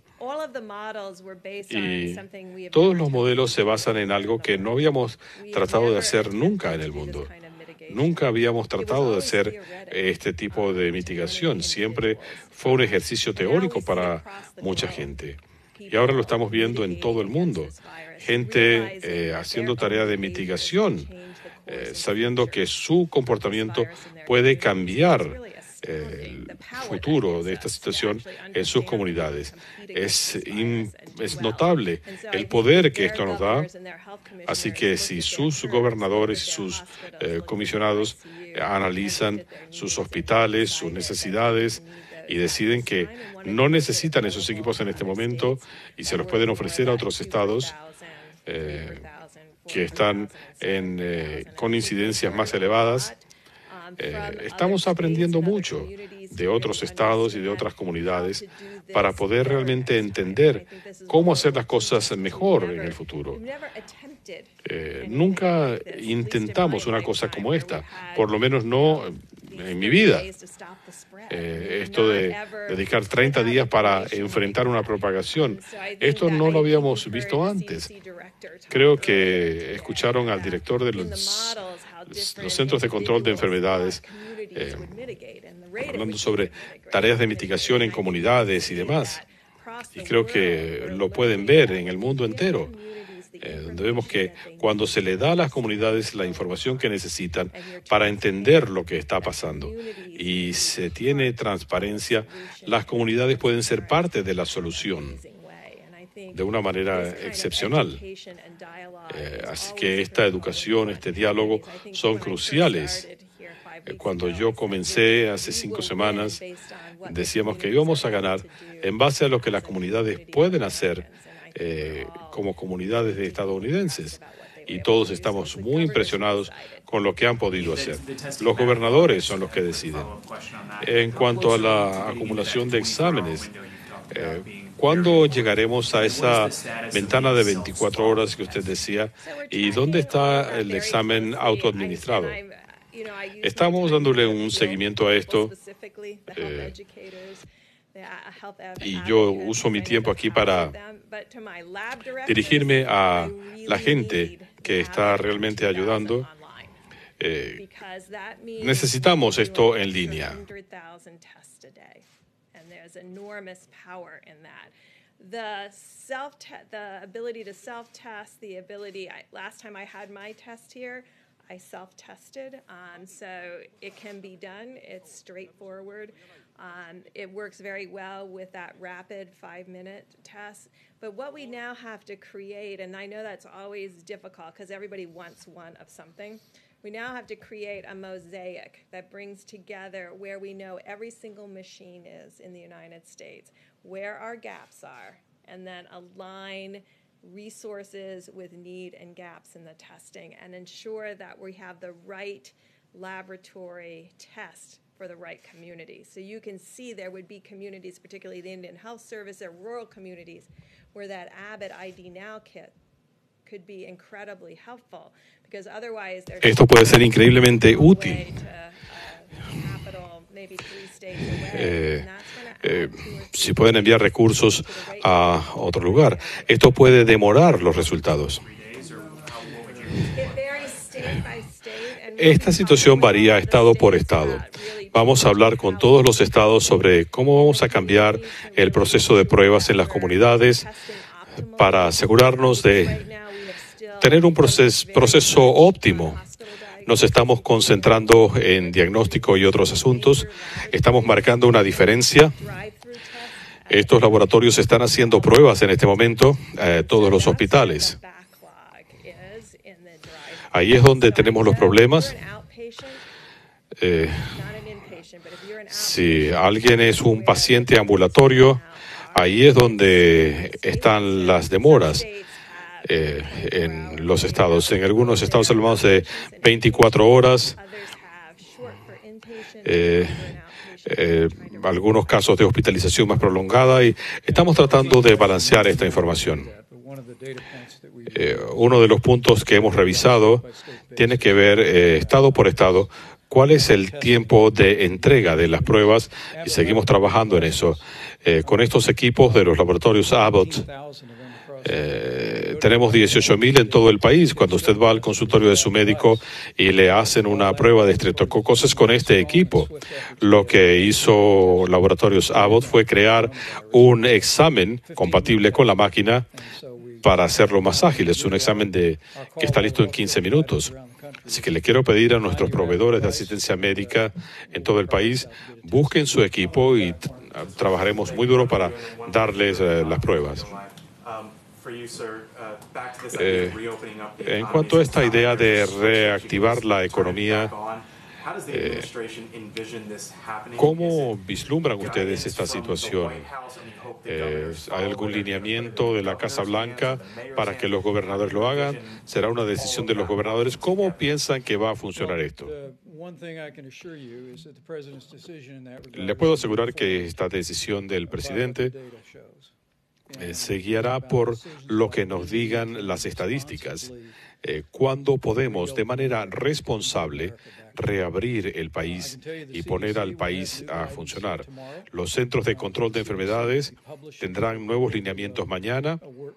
y todos los modelos se basan en algo que no habíamos tratado de hacer nunca en el mundo. Nunca habíamos tratado de hacer este tipo de mitigación. Siempre fue un ejercicio teórico para mucha gente. Y ahora lo estamos viendo en todo el mundo. Gente haciendo tarea de mitigación, sabiendo que su comportamiento puede cambiar el futuro de esta situación en sus comunidades. Es notable el poder que esto nos da. Así que si sus gobernadores y sus comisionados analizan sus hospitales, sus necesidades, y deciden que no necesitan esos equipos en este momento y se los pueden ofrecer a otros estados que están con incidencias más elevadas. Estamos aprendiendo mucho de otros estados y de otras comunidades para poder realmente entender cómo hacer las cosas mejor en el futuro. Nunca intentamos una cosa como esta, por lo menos no en mi vida. Esto de dedicar 30 días para enfrentar una propagación, esto no lo habíamos visto antes. Creo que escucharon al director de los Centros de Control de Enfermedades hablando sobre tareas de mitigación en comunidades y demás. Y creo que lo pueden ver en el mundo entero. Donde vemos que cuando se le da a las comunidades la información que necesitan para entender lo que está pasando y se tiene transparencia, las comunidades pueden ser parte de la solución de una manera excepcional. Así que esta educación, este diálogo son cruciales. Cuando yo comencé hace 5 semanas, decíamos que íbamos a ganar en base a lo que las comunidades pueden hacer como comunidades de estadounidenses. Y todos estamos muy impresionados con lo que han podido hacer. Los gobernadores son los que deciden. En cuanto a la acumulación de exámenes, ¿cuándo llegaremos a esa ventana de 24 horas que usted decía? ¿Y dónde está el examen autoadministrado? Estamos dándole un seguimiento a esto. Y yo uso mi tiempo aquí para dirigirme a la gente que está realmente ayudando. Necesitamos esto en línea. I self-tested, so it can be done. It's straightforward. It works very well with that rapid 5-minute test. But what we now have to create, and I know that's always difficult because everybody wants one of something, we now have to create a mosaic that brings together where we know every single machine is in the United States, where our gaps are, and then align resources with need and gaps in the testing and ensure that we have the right laboratory test for the right community. So you can see there would be communities, particularly the Indian Health Service or rural communities, where that Abbott ID Now kit could be incredibly helpful because otherwise there's Esto puede ser increíblemente útil. Si pueden enviar recursos a otro lugar. Esto puede demorar los resultados. Esta situación varía estado por estado. Vamos a hablar con todos los estados sobre cómo vamos a cambiar el proceso de pruebas en las comunidades para asegurarnos de tener un proceso óptimo. Nos estamos concentrando en diagnóstico y otros asuntos. Estamos marcando una diferencia. Estos laboratorios están haciendo pruebas en este momento, todos los hospitales. Ahí es donde tenemos los problemas. Si alguien es un paciente ambulatorio, ahí es donde están las demoras. en los estados. En algunos estados hablamos de 24 horas. Algunos casos de hospitalización más prolongada, y estamos tratando de balancear esta información. Uno de los puntos que hemos revisado tiene que ver, estado por estado, cuál es el tiempo de entrega de las pruebas, y seguimos trabajando en eso. Con estos equipos de los laboratorios Abbott, tenemos 18.000 en todo el país. Cuando usted va al consultorio de su médico y le hacen una prueba de estreptococos, es con este equipo. Lo que hizo Laboratorios Abbott fue crear un examen compatible con la máquina para hacerlo más ágil. Es un examen que está listo en 15 minutos. Así que le quiero pedir a nuestros proveedores de asistencia médica en todo el país, busquen su equipo y trabajaremos muy duro para darles las pruebas. En cuanto a esta idea de reactivar la economía, ¿cómo vislumbran ustedes esta situación? ¿Hay algún lineamiento de la Casa Blanca para que los gobernadores lo hagan? ¿Será una decisión de los gobernadores? ¿Cómo piensan que va a funcionar esto? Le puedo asegurar que esta decisión del presidente se guiará por lo que nos digan las estadísticas. Cuándo podemos, de manera responsable, reabrir el país y poner al país a funcionar. Los Centros de Control de Enfermedades tendrán nuevos lineamientos mañana,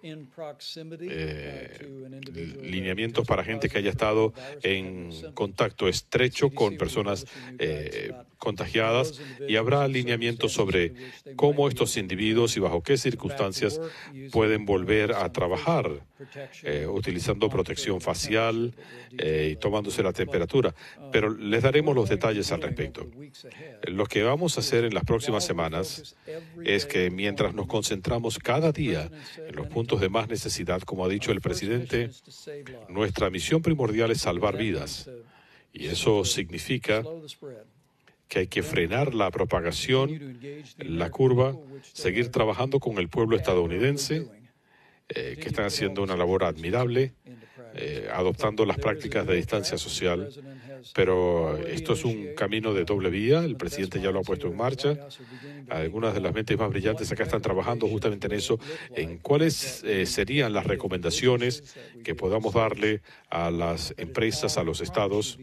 lineamientos para gente que haya estado en contacto estrecho con personas contagiadas, y habrá lineamientos sobre cómo estos individuos y bajo qué circunstancias pueden volver a trabajar, utilizando protección facial y tomándose la temperatura. Pero les daremos los detalles al respecto. Lo que vamos a hacer en las próximas semanas es que mientras nos concentramos cada día en los puntos de más necesidad, como ha dicho el presidente, nuestra misión primordial es salvar vidas. Y eso significa que hay que frenar la propagación, la curva, seguir trabajando con el pueblo estadounidense, que están haciendo una labor admirable, adoptando las prácticas de distancia social. Pero esto es un camino de doble vía. El presidente ya lo ha puesto en marcha. Algunas de las mentes más brillantes acá están trabajando justamente en eso, en cuáles serían las recomendaciones que podamos darle a las empresas, a los estados.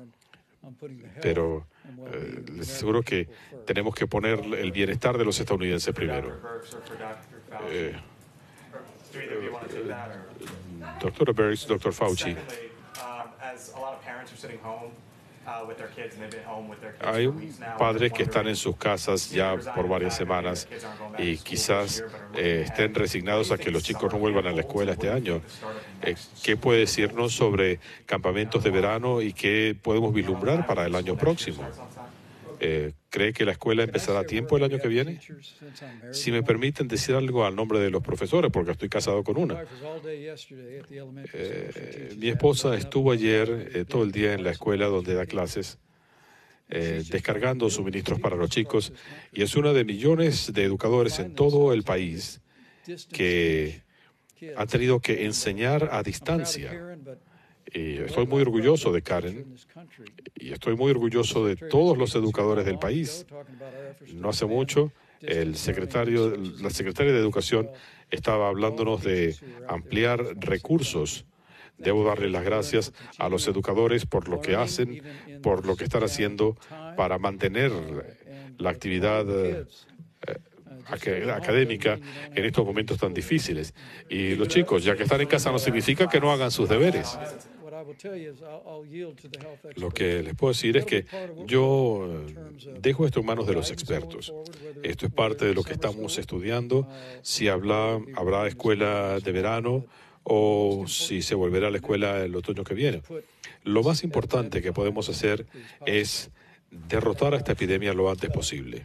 Pero les aseguro que tenemos que poner el bienestar de los estadounidenses primero. Doctor Birx, Doctor Fauci. Hay padres que están en sus casas ya por varias semanas y quizás estén resignados a que los chicos no vuelvan a la escuela este año. ¿Qué puede decirnos sobre campamentos de verano y qué podemos vislumbrar para el año próximo? ¿Cree que la escuela empezará a tiempo el año que viene? Si me permiten decir algo al nombre de los profesores, porque estoy casado con una. Mi esposa estuvo ayer todo el día en la escuela donde da clases, descargando suministros para los chicos, y es una de millones de educadores en todo el país que ha tenido que enseñar a distancia. Y estoy muy orgulloso de Karen y estoy muy orgulloso de todos los educadores del país. No hace mucho, la secretaria de Educación estaba hablándonos de ampliar recursos. Debo darle las gracias a los educadores por lo que hacen, por lo que están haciendo para mantener la actividad académica en estos momentos tan difíciles. Y los chicos, ya que están en casa, no significa que no hagan sus deberes. Lo que les puedo decir es que yo dejo esto en manos de los expertos. Esto es parte de lo que estamos estudiando, si habrá escuela de verano o si se volverá a la escuela el otoño que viene. Lo más importante que podemos hacer es derrotar a esta epidemia lo antes posible.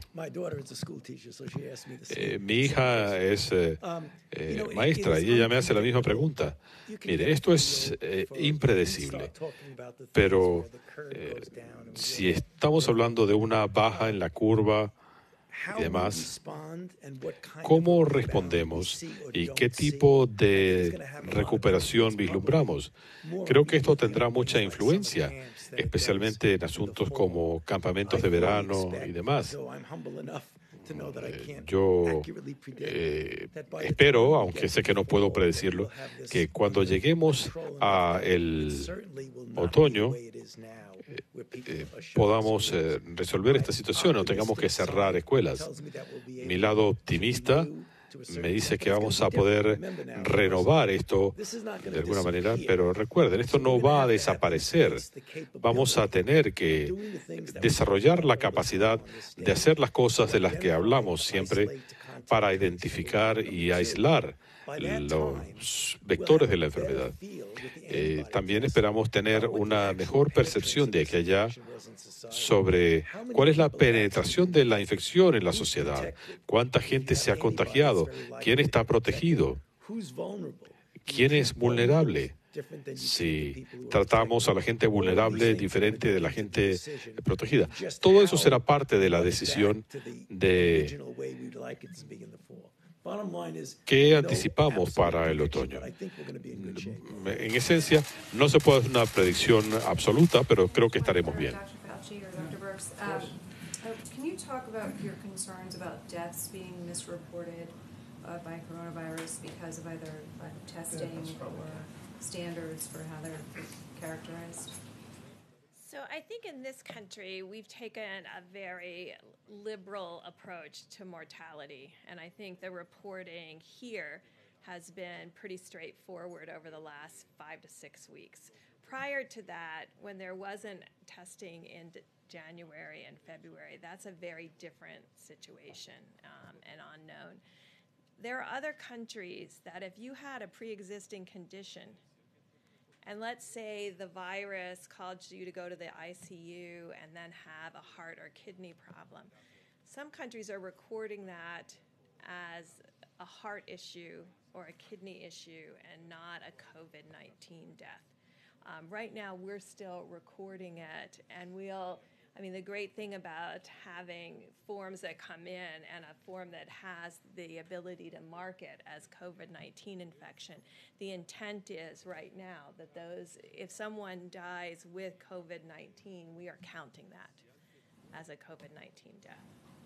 Mi hija es maestra y ella me hace la misma pregunta. Mire, esto es impredecible, pero si estamos hablando de una baja en la curva, y demás, ¿cómo respondemos y qué tipo de recuperación vislumbramos? Creo que esto tendrá mucha influencia, especialmente en asuntos como campamentos de verano y demás. Yo espero, aunque sé que no puedo predecirlo, que cuando lleguemos a el otoño podamos resolver esta situación, no tengamos que cerrar escuelas. Mi lado optimista me dice que vamos a poder renovar esto de alguna manera, pero recuerden, esto no va a desaparecer. Vamos a tener que desarrollar la capacidad de hacer las cosas de las que hablamos siempre para identificar y aislar los vectores de la enfermedad. También esperamos tener una mejor percepción de aquí allá sobre cuál es la penetración de la infección en la sociedad, cuánta gente se ha contagiado, quién está protegido, quién es vulnerable. Si tratamos a la gente vulnerable diferente de la gente protegida. Todo eso será parte de la decisión de qué anticipamos para el otoño. En esencia, no se puede hacer una predicción absoluta, pero creo que estaremos bien. Dr. Fauci or Dr. Birx, can you talk about your concerns about deaths being misreported by coronavirus because of either lack of testing or standards for how they're characterized? So I think in this country, we've taken a very liberal approach to mortality. And I think the reporting here has been pretty straightforward over the last 5 to 6 weeks. Prior to that, when there wasn't testing in January and February, that's a very different situation and unknown. There are other countries that if you had a pre-existing condition, and let's say the virus caused you to go to the ICU and then have a heart or kidney problem. Some countries are recording that as a heart issue or a kidney issue and not a COVID-19 death. Right now, we're still recording it, and the great thing about having forms that come in and a form that has the ability to mark it as COVID-19 infection, the intent is right now that if someone dies with COVID-19, we are counting that as a COVID-19 death.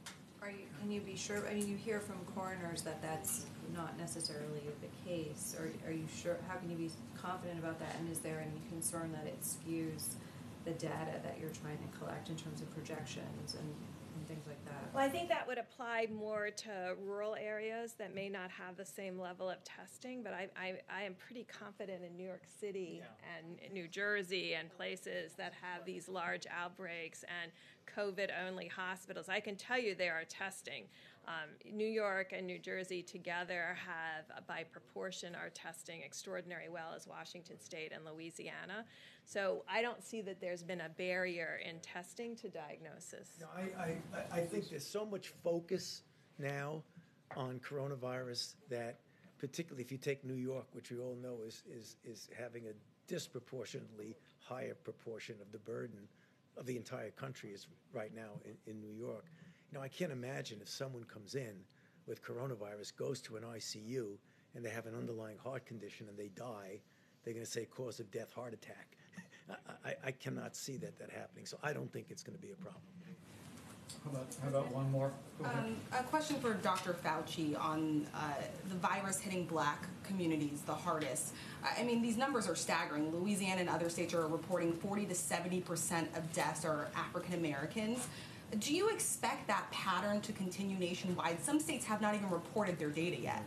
Can you be sure? I mean, you hear from coroners that that's not necessarily the case. Or are you sure? How can you be confident about that? And is there any concern that it skews the data that you're trying to collect in terms of projections and things like that? Well, I think that would apply more to rural areas that may not have the same level of testing, but I am pretty confident in New York City and New Jersey and places that have these large outbreaks and COVID-only hospitals. I can tell you they are testing. New York and New Jersey together have, by proportion, are testing extraordinarily well as Washington State and Louisiana. So I don't see that there's been a barrier in testing to diagnosis. No, I think there's so much focus now on coronavirus that, particularly if you take New York, which we all know is having a disproportionately higher proportion of the burden of the entire country is right now in New York. I can't imagine if someone comes in with coronavirus, goes to an ICU, and they have an underlying heart condition and they die, they're going to say cause of death, heart attack. I cannot see that happening, so I don't think it's going to be a problem. How about one more? A question for Dr. Fauci on the virus hitting Black communities the hardest. I mean, these numbers are staggering. Louisiana and other states are reporting 40 to 70% of deaths are African Americans. Do you expect that pattern to continue nationwide? Some states have not even reported their data yet.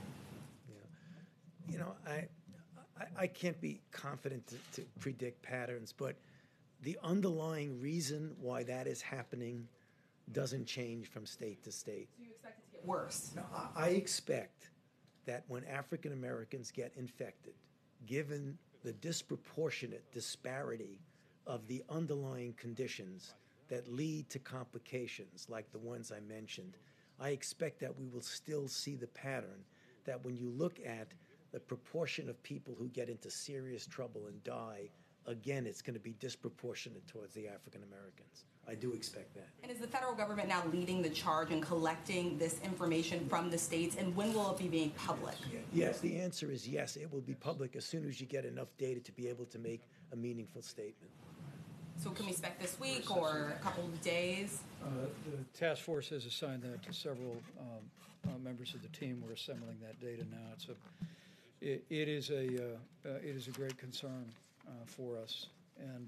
I can't be confident to predict patterns, but the underlying reason why that is happening doesn't change from state to state. Do you expect it to get worse? No, I expect that when African Americans get infected, given the disproportionate disparity of the underlying conditions that lead to complications like the ones I mentioned, I expect that we will still see the pattern that when you look at the proportion of people who get into serious trouble and die again, it's going to be disproportionate towards the African Americans. I do expect that. And is the federal government now leading the charge in collecting this information from the states, and when will it be made public? Yes, the answer is yes. It will be public as soon as you get enough data to be able to make a meaningful statement. So can we expect this week or a couple of days? The task force has assigned that to several members of the team. We're assembling that data now. It is a great concern for us, and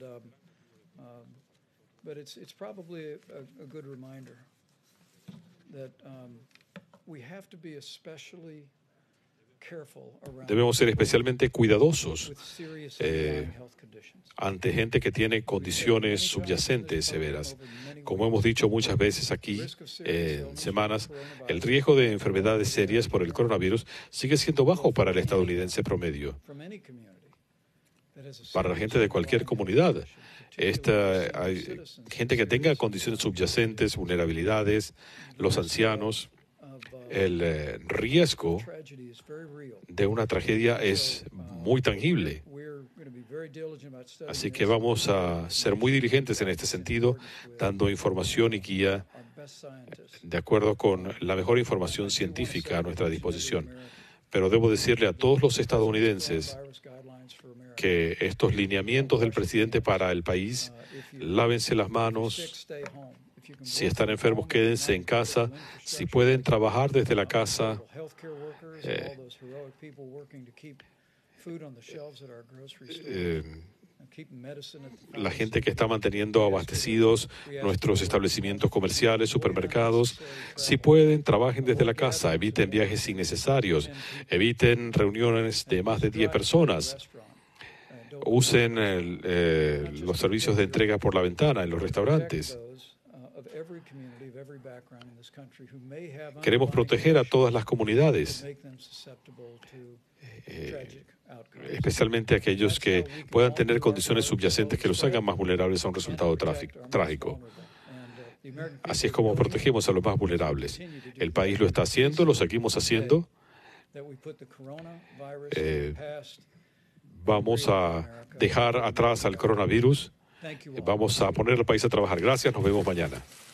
but it's probably a good reminder that we have to be especially careful around Debemos ser especialmente cuidadosos with serious underlying health conditions. ante gente que tiene condiciones subyacentes severas. Como hemos dicho muchas veces aquí en semanas, el riesgo de enfermedades serias por el coronavirus sigue siendo bajo para el estadounidense promedio. From any community that has a Para la gente de cualquier comunidad, hay gente que tenga condiciones subyacentes, vulnerabilidades, los ancianos, el riesgo tragedy is very real. de una tragedia es muy tangible. We're going to be very diligent about studying Así this. que vamos a ser muy diligentes en este sentido, dando información y guía Our best scientists. de acuerdo con la mejor información científica a nuestra disposición. Pero debo decirle a todos los estadounidenses Virus guidelines for America. que estos lineamientos del presidente para el país, lávense las manos, Stay home. If you can si están enfermos quédense en casa, si pueden trabajar desde la casa, healthcare workers and all those heroic people working to keep food on the shelves at our grocery stores and keep medicine at the la gente que está manteniendo abastecidos nuestros establecimientos comerciales, supermercados, si pueden, trabajen desde la casa, eviten viajes innecesarios, eviten reuniones de más de 10 personas, restaurant. usen los servicios de entrega por la ventana en los restaurantes. Of every community, of every background in this country who may have Queremos proteger a todas las comunidades, make them susceptible to tragic outcomes. especialmente aquellos que puedan tener condiciones subyacentes que los hagan más vulnerables a un resultado trágico. Así es como protegemos a los más vulnerables. El país lo está haciendo, lo seguimos haciendo. Vamos a dejar atrás al coronavirus. Vamos a poner al país a trabajar. Gracias, nos vemos mañana.